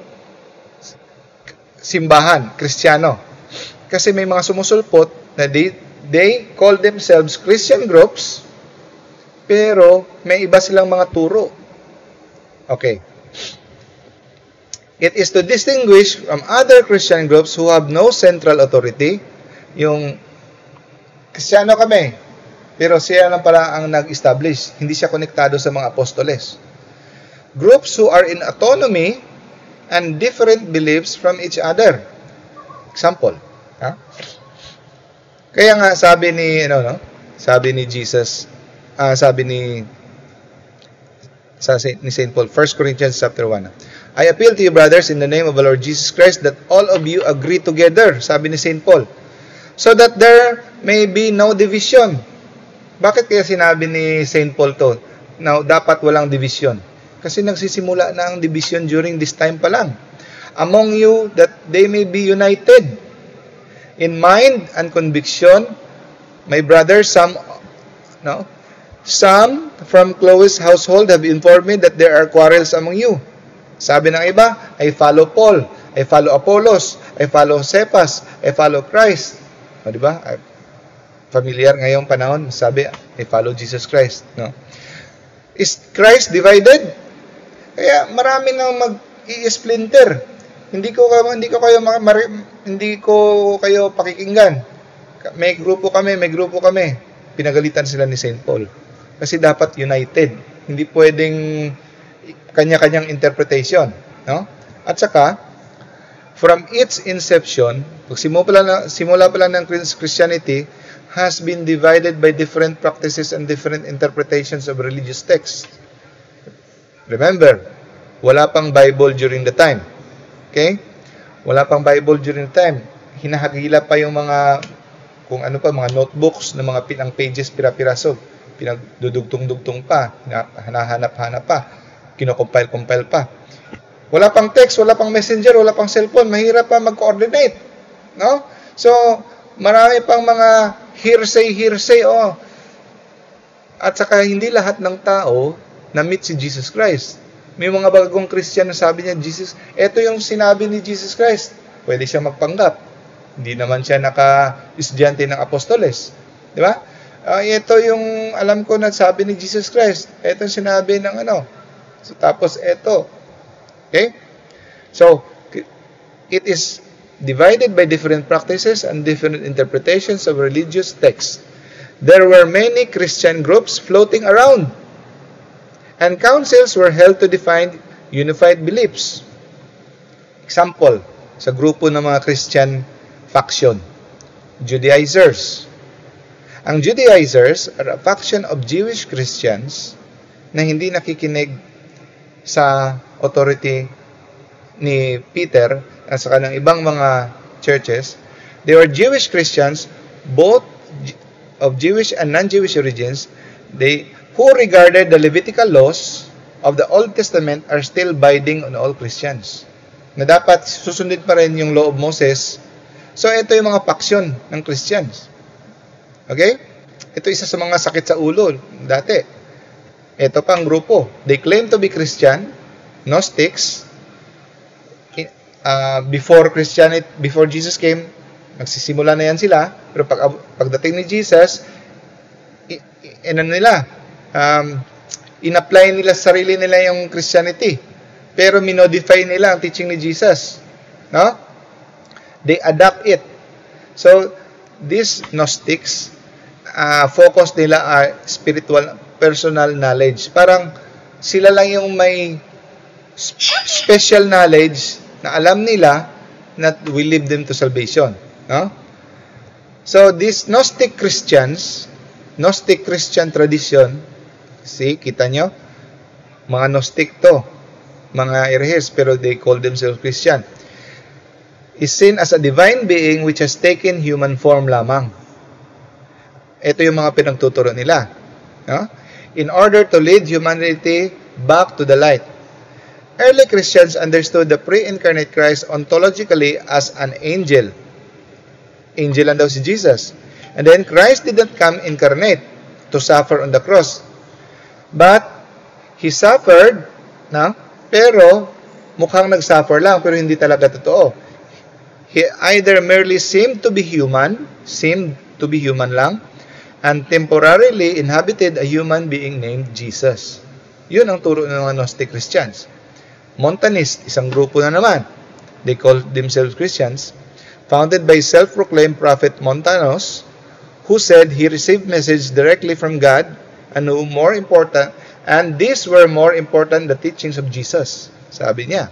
B: simbahan, Kristiyano. Kasi may mga sumusulpot na they, they call themselves Christian groups, pero may iba silang mga turo. Okay. It is to distinguish from other Christian groups who have no central authority. Yung Kristiyano kami, pero siya lang pala ang nag-establish. Hindi siya konektado sa mga apostoles. Groups who are in autonomy and different beliefs from each other. Example. Ha? Kaya nga sabi ni, ano, no? Sabi ni Jesus, uh, sabi ni, sa, ni Saint Paul, First Corinthians chapter one. I appeal to you, brothers, in the name of the Lord Jesus Christ, that all of you agree together, sabi ni Saint Paul, so that there may be no division. Bakit kaya sinabi ni Saint Paul to? Now, dapat walang division. Kasi nagsisimula na ang division during this time pa lang. Among you, that they may be united in mind and conviction. My brothers, some, no, some from Chloe's household have informed me that there are quarrels among you. Sabi ng iba, I follow Paul, I follow Apollos, I follow Cephas, I follow Christ. O, di ba? Familiar ngayong panahon, sabi, I follow Jesus Christ. No? Is Christ divided? Kaya marami nang mag-i-splinter. Hindi ko hindi ko kayo hindi ko kayo pakikinggan. May grupo kami, may grupo kami. Pinagalitan sila ni Saint Paul. Kasi dapat united. Hindi pwedeng kanya-kanyang interpretation, no? At saka from its inception, pag simula pa lang, simula pa lang ng Christianity has been divided by different practices and different interpretations of religious texts. Remember, wala pang Bible during the time. Okay? Wala pang Bible during the time. Hinahagila pa yung mga, kung ano pa, mga notebooks na mga pinang pages, pira-piraso. Pinagdudugtong-dugtong pa. Hanahanap-hanap pa. Kino-compile-compile pa. Wala pang text, wala pang messenger, wala pang cellphone. Mahirap pa mag-coordinate. No? So, marami pang mga hearsay-hearsay. Oh. At saka, hindi lahat ng tao na-meet si Jesus Christ. May mga bagong Christian na sabi niya, Jesus, eto yung sinabi ni Jesus Christ. Pwede siya magpanggap. Hindi naman siya naka-estudyante ng apostoles. Di ba? Uh, ito yung alam ko na sabi ni Jesus Christ. Ito yung sinabi ng ano. So, tapos ito. Okay? So, it is divided by different practices and different interpretations of religious texts. There were many Christian groups floating around, and councils were held to define unified beliefs. Example, sa grupo ng mga Christian faction, Judaizers. Ang Judaizers are a faction of Jewish Christians na hindi nakikinig sa authority ni Peter at sa kanang ibang mga churches. They were Jewish Christians, both of Jewish and non-Jewish origins, they who regarded the Levitical laws of the Old Testament are still binding on all Christians. Na dapat susundin pa rin yung law of Moses. So ito yung mga faction ng Christians. Okay? Ito isa sa mga sakit sa ulo dati. Ito pang grupo. They claim to be Christian, Gnostics. Uh, before Christianity, before Jesus came, Nagsisimula na yan sila, pero pag, pagdating ni Jesus, i, i, ano nila, um, in-apply nila sa sarili nila yung Christianity. Pero minodify nila ang teaching ni Jesus. No? They adapt it. So, these Gnostics, uh, focus nila are spiritual, personal knowledge. Parang sila lang yung may special knowledge na alam nila that will lead them to salvation. No? So, these Gnostic Christians, Gnostic Christian tradition, see, kita nyo? Mga Gnostic to. Mga herehes, pero they call themselves Christian. Is seen as a divine being which has taken human form lamang. Ito yung mga pinagtuturo nila. No? In order to lead humanity back to the light. Early Christians understood the pre-incarnate Christ ontologically as an angel. Angel lang daw si Jesus. And then Christ did not come incarnate to suffer on the cross. But He suffered, no? Pero mukhang nag-suffer lang, pero hindi talaga totoo. He either merely seemed to be human, seemed to be human lang, and temporarily inhabited a human being named Jesus. Yun ang turo ng mga Gnostic Christians. Montanist, isang grupo na naman. They call themselves Christians. Founded by self-proclaimed prophet Montanus, who said he received message directly from God and who more important, and these were more important the teachings of Jesus. Sabi niya.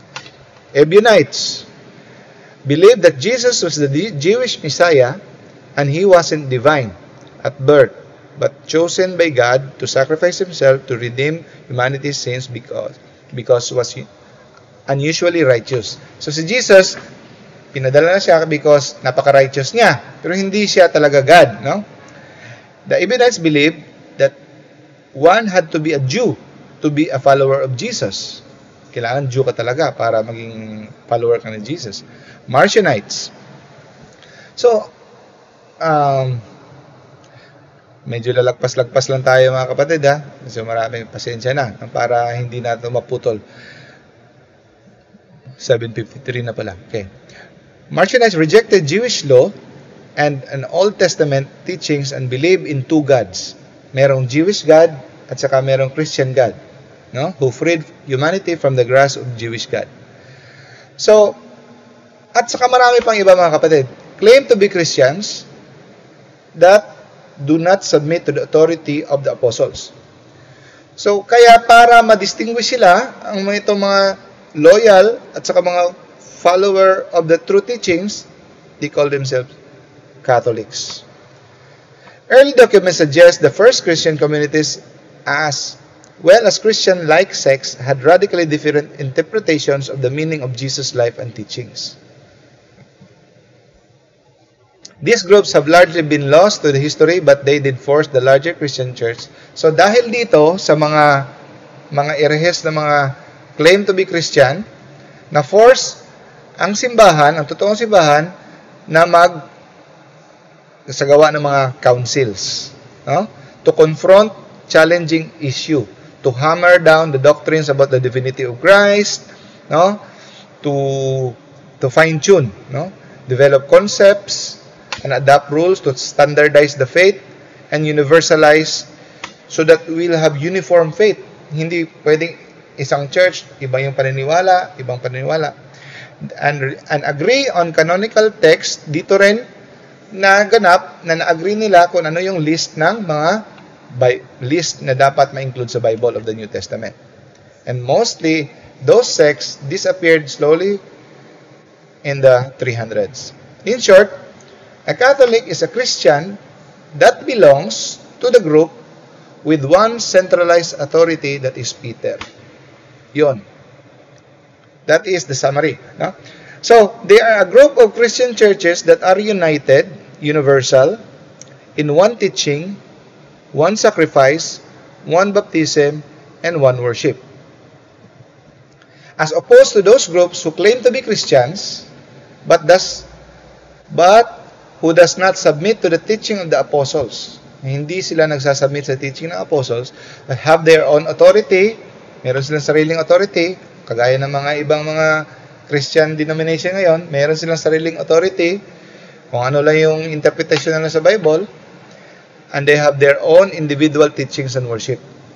B: Ebionites believed that Jesus was the Jewish Messiah and he wasn't divine at birth, but chosen by God to sacrifice himself to redeem humanity's sins because because was unusually righteous. So si Jesus, pinadala na siya because napaka-righteous niya, pero hindi siya talaga God, no? The Ebionites believed that one had to be a Jew to be a follower of Jesus. Kailangan Jew ka talaga para maging follower ka ni Jesus. Marcionites. So, um, medyo lalagpas-lagpas lang tayo mga kapatid, ha? So, maraming pasensya na para hindi natin maputol. seven fifty-three na pala. Okay. Marcionites rejected Jewish law and an Old Testament teachings and believed in two gods. Merong Jewish God at saka merong Christian God, no? Who freed humanity from the grasp of Jewish God. So, at saka marami pang iba mga kapatid, claim to be Christians that do not submit to the authority of the apostles. So, kaya para ma-distinguish sila, ang mga itong mga loyal at saka mga follower of the true teachings, they call themselves Catholics. Early documents suggest the first Christian communities as well as Christian-like sects had radically different interpretations of the meaning of Jesus' life and teachings. These groups have largely been lost to the history, but they did force the larger Christian church. So dahil dito sa mga mga herehes na mga claim to be Christian, na force ang simbahan, ang totoong simbahan, na mag sa gawa ng mga councils, no? To confront challenging issue, to hammer down the doctrines about the divinity of Christ, no? To to fine-tune, no? Develop concepts and adapt rules to standardize the faith and universalize so that we'll have uniform faith. Hindi pwedeng isang church, iba yung paniniwala, ibang paniniwala. And, and agree on canonical text, dito rin na ganap na na-agree nila kung ano yung list ng mga by, list na dapat ma-include sa Bible of the New Testament. And mostly, those sects disappeared slowly in the three hundreds. In short, a Catholic is a Christian that belongs to the group with one centralized authority, that is Peter. Yon. That is the summary. No? So, they are a group of Christian churches that are united, universal, in one teaching, one sacrifice, one baptism, and one worship. As opposed to those groups who claim to be Christians, but does, but who does not submit to the teaching of the apostles. Hindi sila nagsasubmit sa teaching ng apostles, but have their own authority, meron silang sariling authority, kagaya ng mga ibang mga Christian denomination ngayon, meron silang sariling authority, Kung ano lang yung interpretation nila sa Bible, and they have their own individual teachings and worship.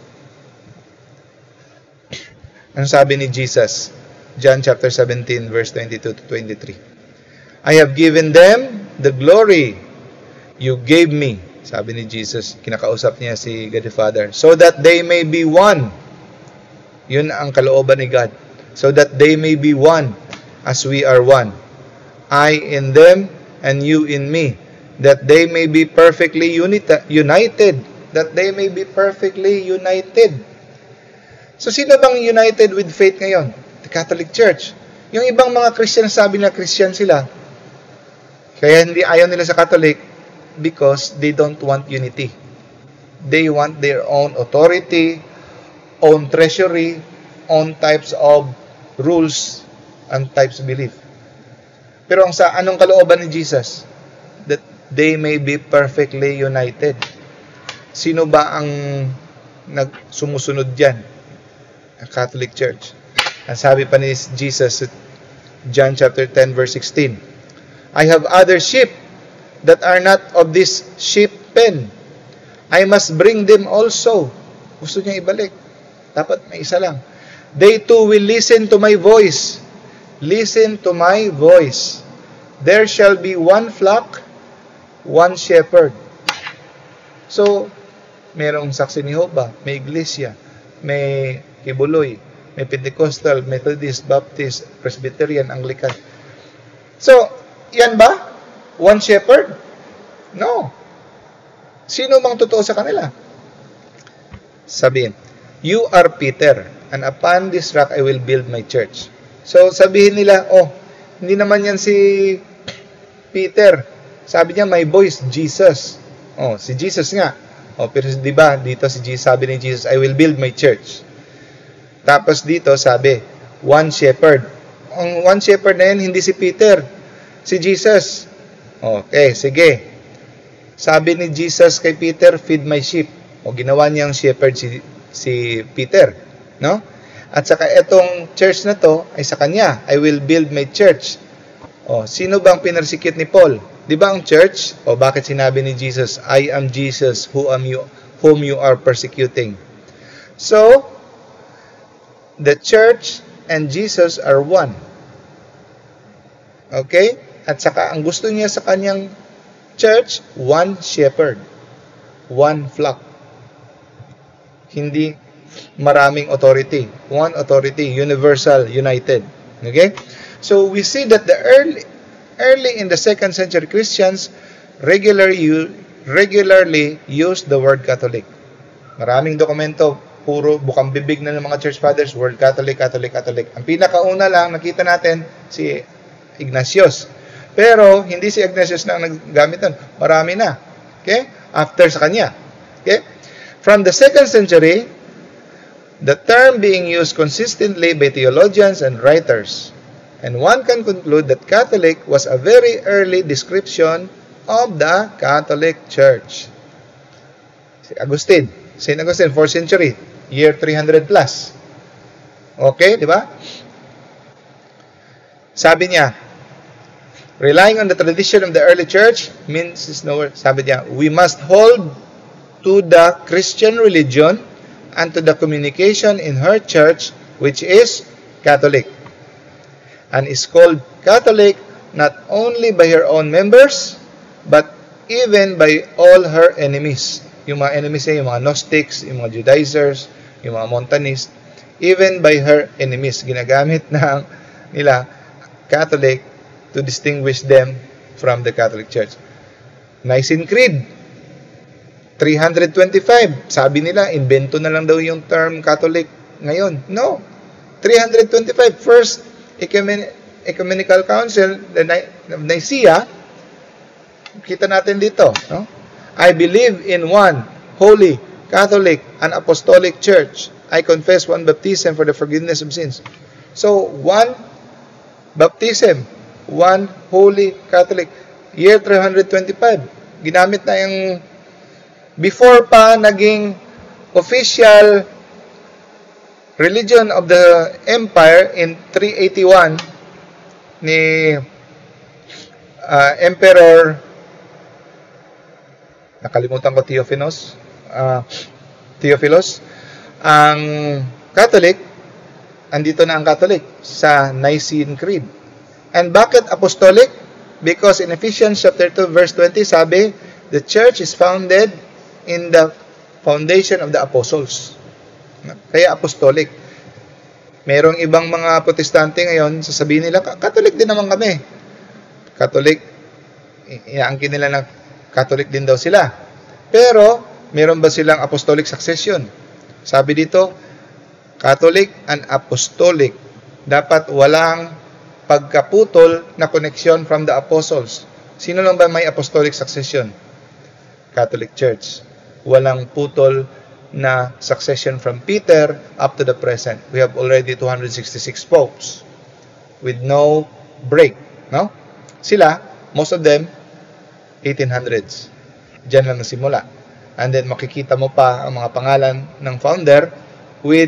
B: Ang sabi ni Jesus, John chapter seventeen, verse twenty-two to twenty-three. I have given them the glory you gave me. Sabi ni Jesus, kinakausap niya si God the Father. So that they may be one. Yun ang kalooban ni God. So that they may be one as we are one. I in them and you in me. That they may be perfectly unita- united. That they may be perfectly united. So, sino bang united with faith ngayon? The Catholic Church. Yung ibang mga Christian, sabi na Christian sila. Kaya hindi ayaw nila sa Catholic because they don't want unity. They want their own authority, own treasury, own types of rules, and types of belief. Pero ang sa anong kalooban ni Jesus? That they may be perfectly united. Sino ba ang nagsumusunod dyan? Ang Catholic Church. Ang sabi pa ni Jesus, John chapter ten, verse sixteen, I have other sheep that are not of this sheep pen. I must bring them also. Gusto niya ibalik. Dapat may isa lang. They too will listen to my voice. Listen to my voice. There shall be one flock, one shepherd. So, merong saksi ni Jehovah, may iglesia, may Kibuloy, may Pentecostal, Methodist, Baptist, Presbyterian, Anglican. So, yan ba? One shepherd? No. Sino bang totoo sa kanila? Sabihin, you are Peter, and upon this rock I will build my church. So, sabihin nila, oh, hindi naman yan si Peter. Sabi niya, my voice, Jesus. Oh, si Jesus nga. Oh, pero di ba, dito si Jesus, sabi ni Jesus, I will build my church. Tapos dito sabi, one shepherd. Ang one shepherd na yan, hindi si Peter, si Jesus. Okay, sige. Sabi ni Jesus kay Peter, feed my sheep. O ginawa niyang shepherd si, si Peter. No? At saka itong church na to ay sa kanya. I will build my church. O, sino bang pinersecute ni Paul? Di ba ang church? O bakit sinabi ni Jesus, I am Jesus who am you, whom you are persecuting? So, the church and Jesus are one. Okay? At saka ang gusto niya sa kanyang church, one shepherd. One flock. Hindi maraming authority. One authority, universal, united. Okay? So we see that the early early in the second century Christians regularly regularly used the word Catholic. Maraming dokumento, puro bukang bibig na ng mga church fathers, word Catholic, Catholic, Catholic. Ang pinakauna lang, nakita natin, si Ignatius. Pero, hindi si Ignatius na ang naggamit nun. Marami na. Okay? After sa kanya. Okay? From the second century, the term being used consistently by theologians and writers. And one can conclude that Catholic was a very early description of the Catholic Church. Si Agustin, Saint Augustine, fourth century, year three hundred plus. Okay, di ba? Sabi niya, relying on the tradition of the early church means, sabi niya, we must hold to the Christian religion and to the communication in her church, which is Catholic, and is called Catholic not only by her own members, but even by all her enemies. Yung mga enemies niya, yung mga Gnostics, yung mga Judaizers, yung mga Montanists, even by her enemies. Ginagamit ng nila Catholic to distinguish them from the Catholic Church. Nicene Creed, three twenty-five. Sabi nila, invento na lang daw yung term Catholic ngayon. No. three twenty-five, First Ecumen- Ecumenical Council, the Nicaea, kita natin dito, no? I believe in one holy, Catholic, and Apostolic Church. I confess one baptism for the forgiveness of sins. So, one baptism, one holy Catholic. Year three twenty-five. Ginamit na yung before pa naging official religion of the empire in three eighty-one ni uh, Emperor, nakalimutan ko, Theophilos, uh, Theophilos, ang Catholic, andito na ang Catholic sa Nicene Creed. And bakit apostolic? Because in Ephesians chapter two verse twenty, sabi, the church is founded in the foundation of the apostles. Kaya apostolic. Merong ibang mga protestante ngayon, sasabihin nila, Catholic din naman kami. Catholic, iaangkin nila na Catholic din daw sila. Pero, meron ba silang apostolic succession? Sabi dito, Catholic and apostolic. Dapat walang pagkaputol na connection from the apostles. Sino lang ba may apostolic succession? Catholic Church. Walang putol na succession from Peter up to the present. We have already two hundred sixty-six popes with no break. No? Sila, most of them, eighteen hundreds. Diyan lang nasimula. And then makikita mo pa ang mga pangalan ng founder with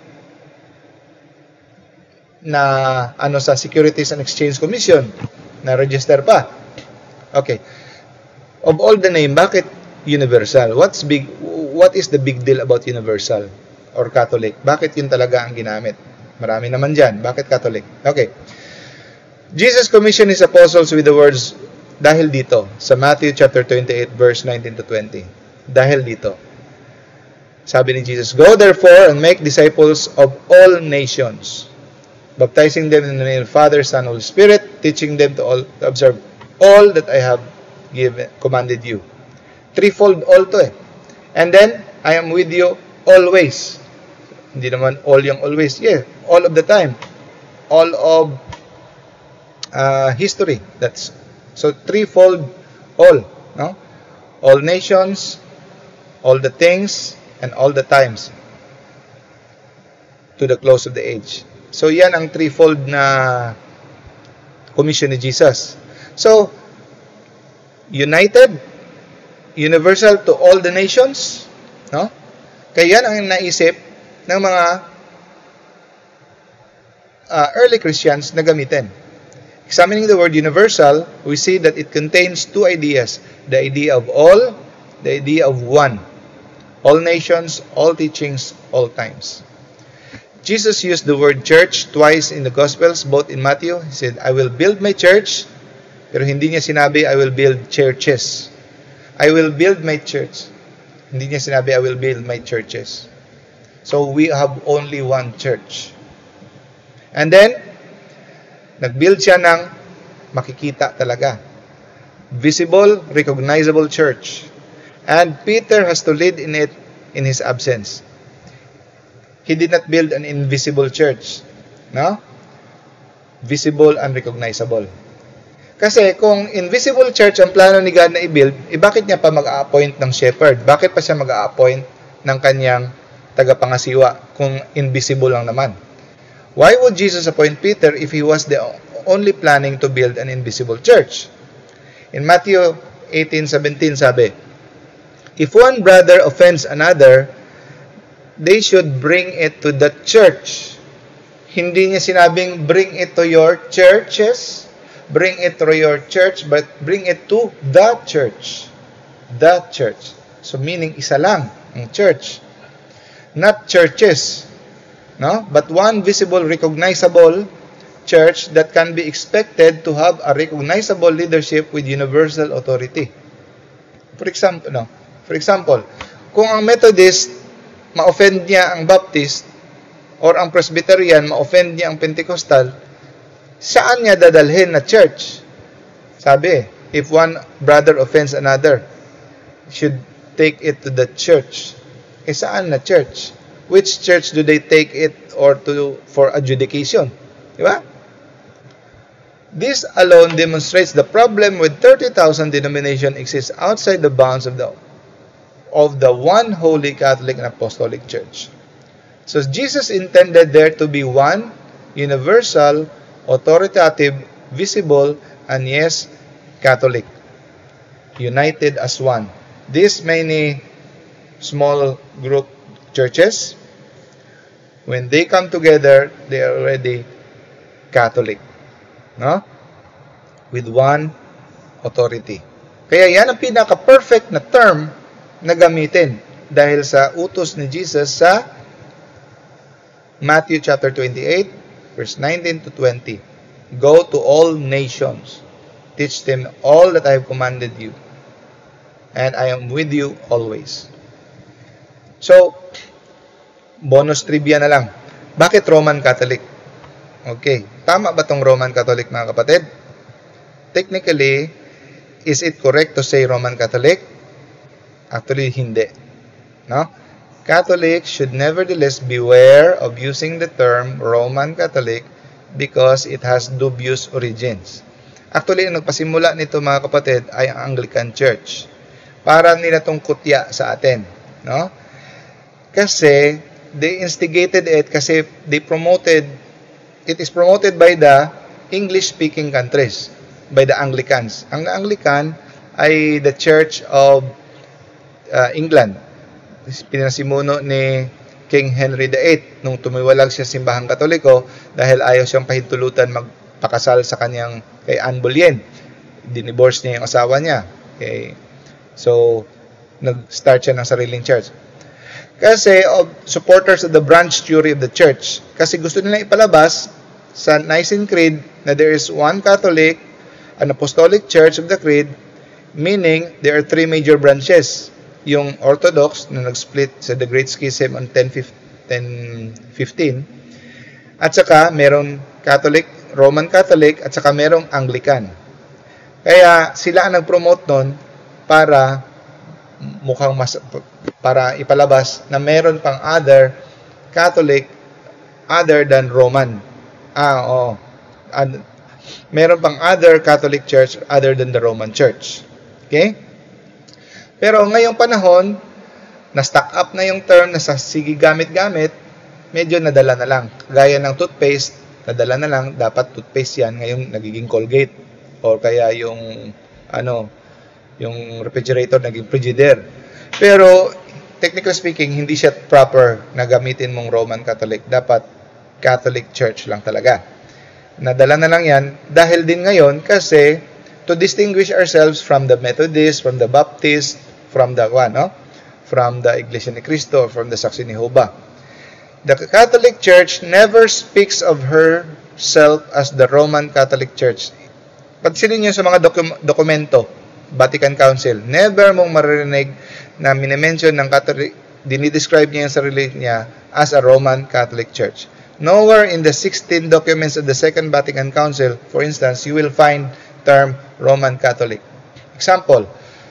B: na ano sa Securities and Exchange Commission na register pa. Okay. Of all the name, bakit universal? What's big what is the big deal about universal or Catholic? Bakit yun talaga ang ginamit? Marami naman diyan. Bakit Catholic? Okay. Jesus commissioned his apostles with the words dahil dito sa Matthew chapter twenty-eight verse nineteen to twenty. Dahil dito. Sabi ni Jesus, "Go therefore and make disciples of all nations, baptizing them in the name of the Father, Son, Holy Spirit, teaching them to all to observe all that I have given commanded you." Threefold all to eh. And then, I am with you always. Hindi naman all yung always. Yeah, all of the time. All of uh, history. That's so threefold all. No? All nations, all the things, and all the times. To the close of the age. So, yan ang threefold na commission ni Jesus. So, united, universal to all the nations, no? Kaya yan ang naisip ng mga uh, early Christians na gamitin. Examining the word universal, we see that it contains two ideas. The idea of all, the idea of one. All nations, all teachings, all times. Jesus used the word church twice in the Gospels, both in Matthew. He said, I will build my church. Pero hindi niya sinabi, I will build churches. I will build my church. Hindi niya sinabi, I will build my churches. So, we have only one church. And then, nag-build siya ng makikita talaga. Visible, recognizable church. And Peter has to lead in it in his absence. He did not build an invisible church. No? Visible and recognizable. Kasi kung invisible church ang plano ni God na i-build, eh bakit niya pa mag-a-appoint ng shepherd? Bakit pa siya mag-a-appoint ng kanyang tagapangasiwa kung invisible lang naman? Why would Jesus appoint Peter if he was the only planning to build an invisible church? In Matthew eighteen seventeen sabi, if one brother offends another, they should bring it to the church. Hindi niya sinabing bring it to your churches, bring it to your church, but bring it to the church. The church. So meaning isa lang ang church. Not churches. No? But one visible, recognizable church that can be expected to have a recognizable leadership with universal authority. For example, no? For example, kung ang Methodist ma-offend niya ang Baptist or ang Presbyterian ma-offend niya ang Pentecostal, saan niya dadalhin na church? Sabi, if one brother offends another, should take it to the church. Eh saan na church? Which church do they take it or to for adjudication? Di ba? This alone demonstrates the problem with thirty thousand denomination exists outside the bounds of the of the one holy Catholic and Apostolic Church. So Jesus intended there to be one universal, authoritative, visible, and yes, Catholic, united as one. These many small group churches, when they come together, they are already Catholic, no? With one authority. Kaya yan ang pinaka-perfect na term na gamitin dahil sa utos ni Jesus sa Matthew chapter twenty-eight, verse nineteen to twenty. Go to all nations, teach them all that I have commanded you, and I am with you always. So, bonus trivia na lang. Bakit Roman Catholic? Okay, tama ba tong Roman Catholic, mga kapatid? Technically, is it correct to say Roman Catholic? Actually, hindi. No? Catholics should nevertheless beware of using the term Roman Catholic because it has dubious origins. Actually, ang nagpasimula nito, mga kapatid, ay ang Anglican Church. Para nila tong kutya sa atin. No? Kasi, they instigated it kasi they promoted, it is promoted by the English-speaking countries, by the Anglicans. Ang Anglican ay the Church of uh, England. Pinasimuno ni King Henry the eighth nung tumiwalag siya sa simbahang Katoliko dahil ayaw siyang pahintulutan magpakasal sa kanyang kay Anne Boleyn. Dinivorce niya yung asawa niya. Okay. So, nag-start siya ng sariling church. Kasi of supporters of the branch theory of the church. Kasi gusto nila ipalabas sa Nicene Creed na there is one Catholic, an Apostolic Church of the Creed, meaning there are three major branches. Yung Orthodox na nag-split sa The Great Schism on ten fifteen, at saka merong Catholic, Roman Catholic, at saka merong Anglican. Kaya sila ang nag-promote nun para mukhang mas, para ipalabas na meron pang other Catholic other than Roman. Ah, oo. And, meron pang other Catholic Church other than the Roman Church. Okay? Pero ngayong panahon, na-stock up na yung term na sa sige gamit-gamit, medyo nadala na lang. Gaya ng toothpaste, nadala na lang, dapat toothpaste yan, ngayong nagiging Colgate. O kaya yung, ano, yung refrigerator naging Frigidaire. Pero, technically speaking, hindi siya proper na gamitin mong Roman Catholic. Dapat Catholic Church lang talaga. Nadala na lang yan dahil din ngayon kasi to distinguish ourselves from the Methodist, from the Baptist, from the one, no? From the Iglesia ni Cristo, from the Saksi ni Jehovah. The Catholic Church never speaks of herself as the Roman Catholic Church. Pansinin niyo sa mga dokum- dokumento, Vatican Council, never mong maririnig na minimension ng Catholic, dinidescribe niya yung sarili niya as a Roman Catholic Church. Nowhere in the sixteen documents of the Second Vatican Council, for instance, you will find term Roman Catholic. Example,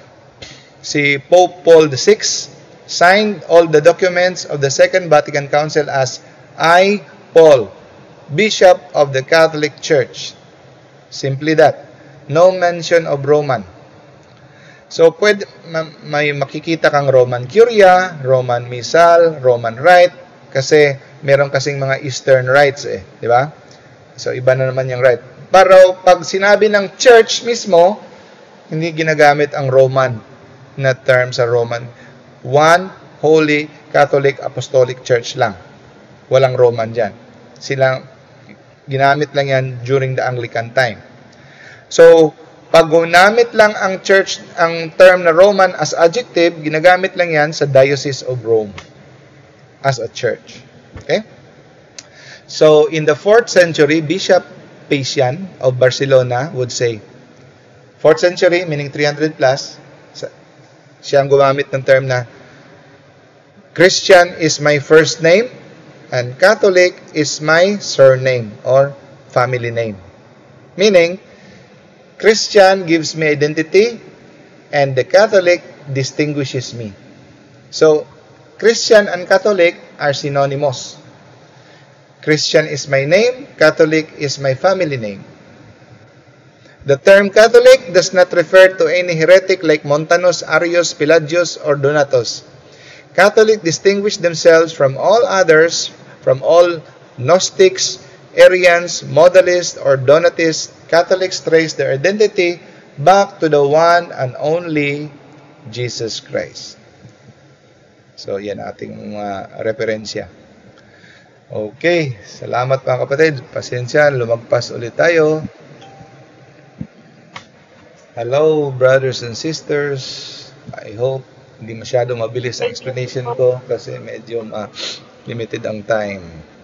B: si Pope Paul the sixth signed all the documents of the Second Vatican Council as I, Paul, Bishop of the Catholic Church. Simply that. No mention of Roman. So, pwede, may makikita kang Roman Curia, Roman Missal, Roman Rite, kasi meron kasing mga Eastern rites eh, di ba? So, iba na naman yung rite. Pero, pag sinabi ng church mismo, hindi ginagamit ang Roman na term sa Roman. One Holy Catholic Apostolic Church lang. Walang Roman dyan. Silang, ginamit lang yan during the Anglican time. So, pag ginamit lang ang church, ang term na Roman as adjective, ginagamit lang yan sa Diocese of Rome as a church. Okay? So, in the fourth century, Bishop Pacian of Barcelona would say, fourth century, meaning three hundred plus, siya ang gumamit ng term na Christian is my first name and Catholic is my surname or family name. Meaning, Christian gives me identity and the Catholic distinguishes me. So, Christian and Catholic are synonymous. Christian is my name, Catholic is my family name. The term Catholic does not refer to any heretic like Montanus, Arius, Pelagius, or Donatus. Catholics distinguish themselves from all others, from all Gnostics, Arians, Modalists, or Donatists. Catholics trace their identity back to the one and only Jesus Christ. So, yan ating uh, referensya. Okay, salamat mga kapatid. Pasensya, lumagpas ulit tayo. Hello, brothers and sisters. I hope hindi masyado mabilis ang explanation ko kasi medyo ma limited ang time.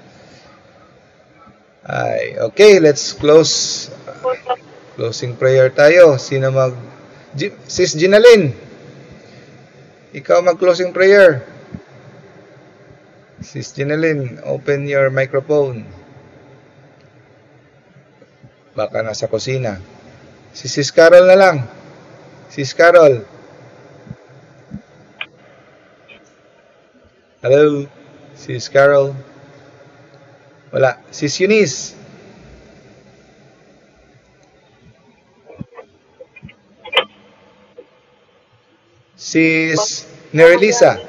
B: Ay, okay, let's close. Closing prayer tayo. Sino mag... G- Sis Ginalyn, ikaw mag-closing prayer. Sis Ginalyn, open your microphone. Baka nasa kusina. Si Sis Carol na lang. Sis Carol. Hello. Sis Carol. Wala. Sis Eunice. Sis Nerelisa.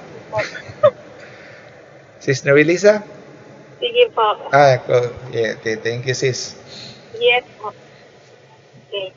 B: Sis Nerelisa?
D: Sige po.
B: Ah, ko- yeah, th- thank you, sis.
D: Yes po. Okay.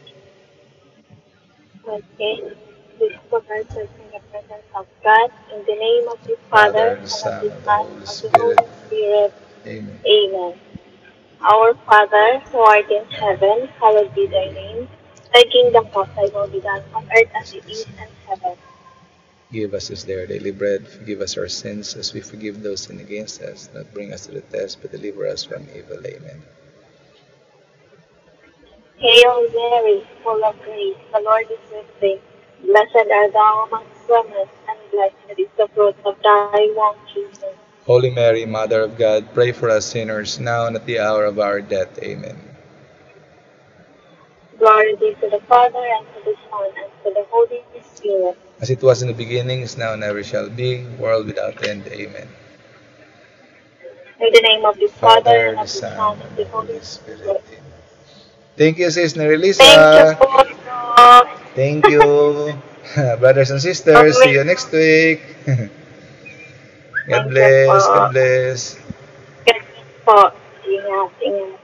D: Okay. This book is in the presence of God. In the name of the Father, and of the Son, and of the Holy Spirit.
B: Amen.
D: Amen. Our Father, who art in heaven, hallowed be thy name. Thy kingdom come, thy will be done on earth as it is in heaven.
B: Give us this day our daily bread. Forgive us our sins as we forgive those sin against us. Do not bring us to the test, but deliver us from evil. Amen.
D: Hail Mary, full of grace, the Lord is with thee. Blessed art thou amongst women, and blessed is the fruit of thy womb, Jesus.
B: Holy Mary, Mother of God, pray for us sinners, now and at the hour of our death. Amen.
D: Glory be to the Father, and to the Son, and to the Holy Spirit.
B: As it was in the beginning, is now, and ever shall be, world without end. Amen.
D: In the name of the Father,
B: Father,
D: and
B: the
D: of the
B: Son,
D: Son, and
B: and
D: the
B: the
D: Holy
B: Holy Spirit.
D: Spirit.
B: Amen. Thank you, Sis Nerelisa.
D: Thank you, po.
B: Thank you. Brothers and sisters, see you next week. God
D: Thank you
B: bless.
D: po.
B: God bless.
D: Thank you po. Ingat, ingat.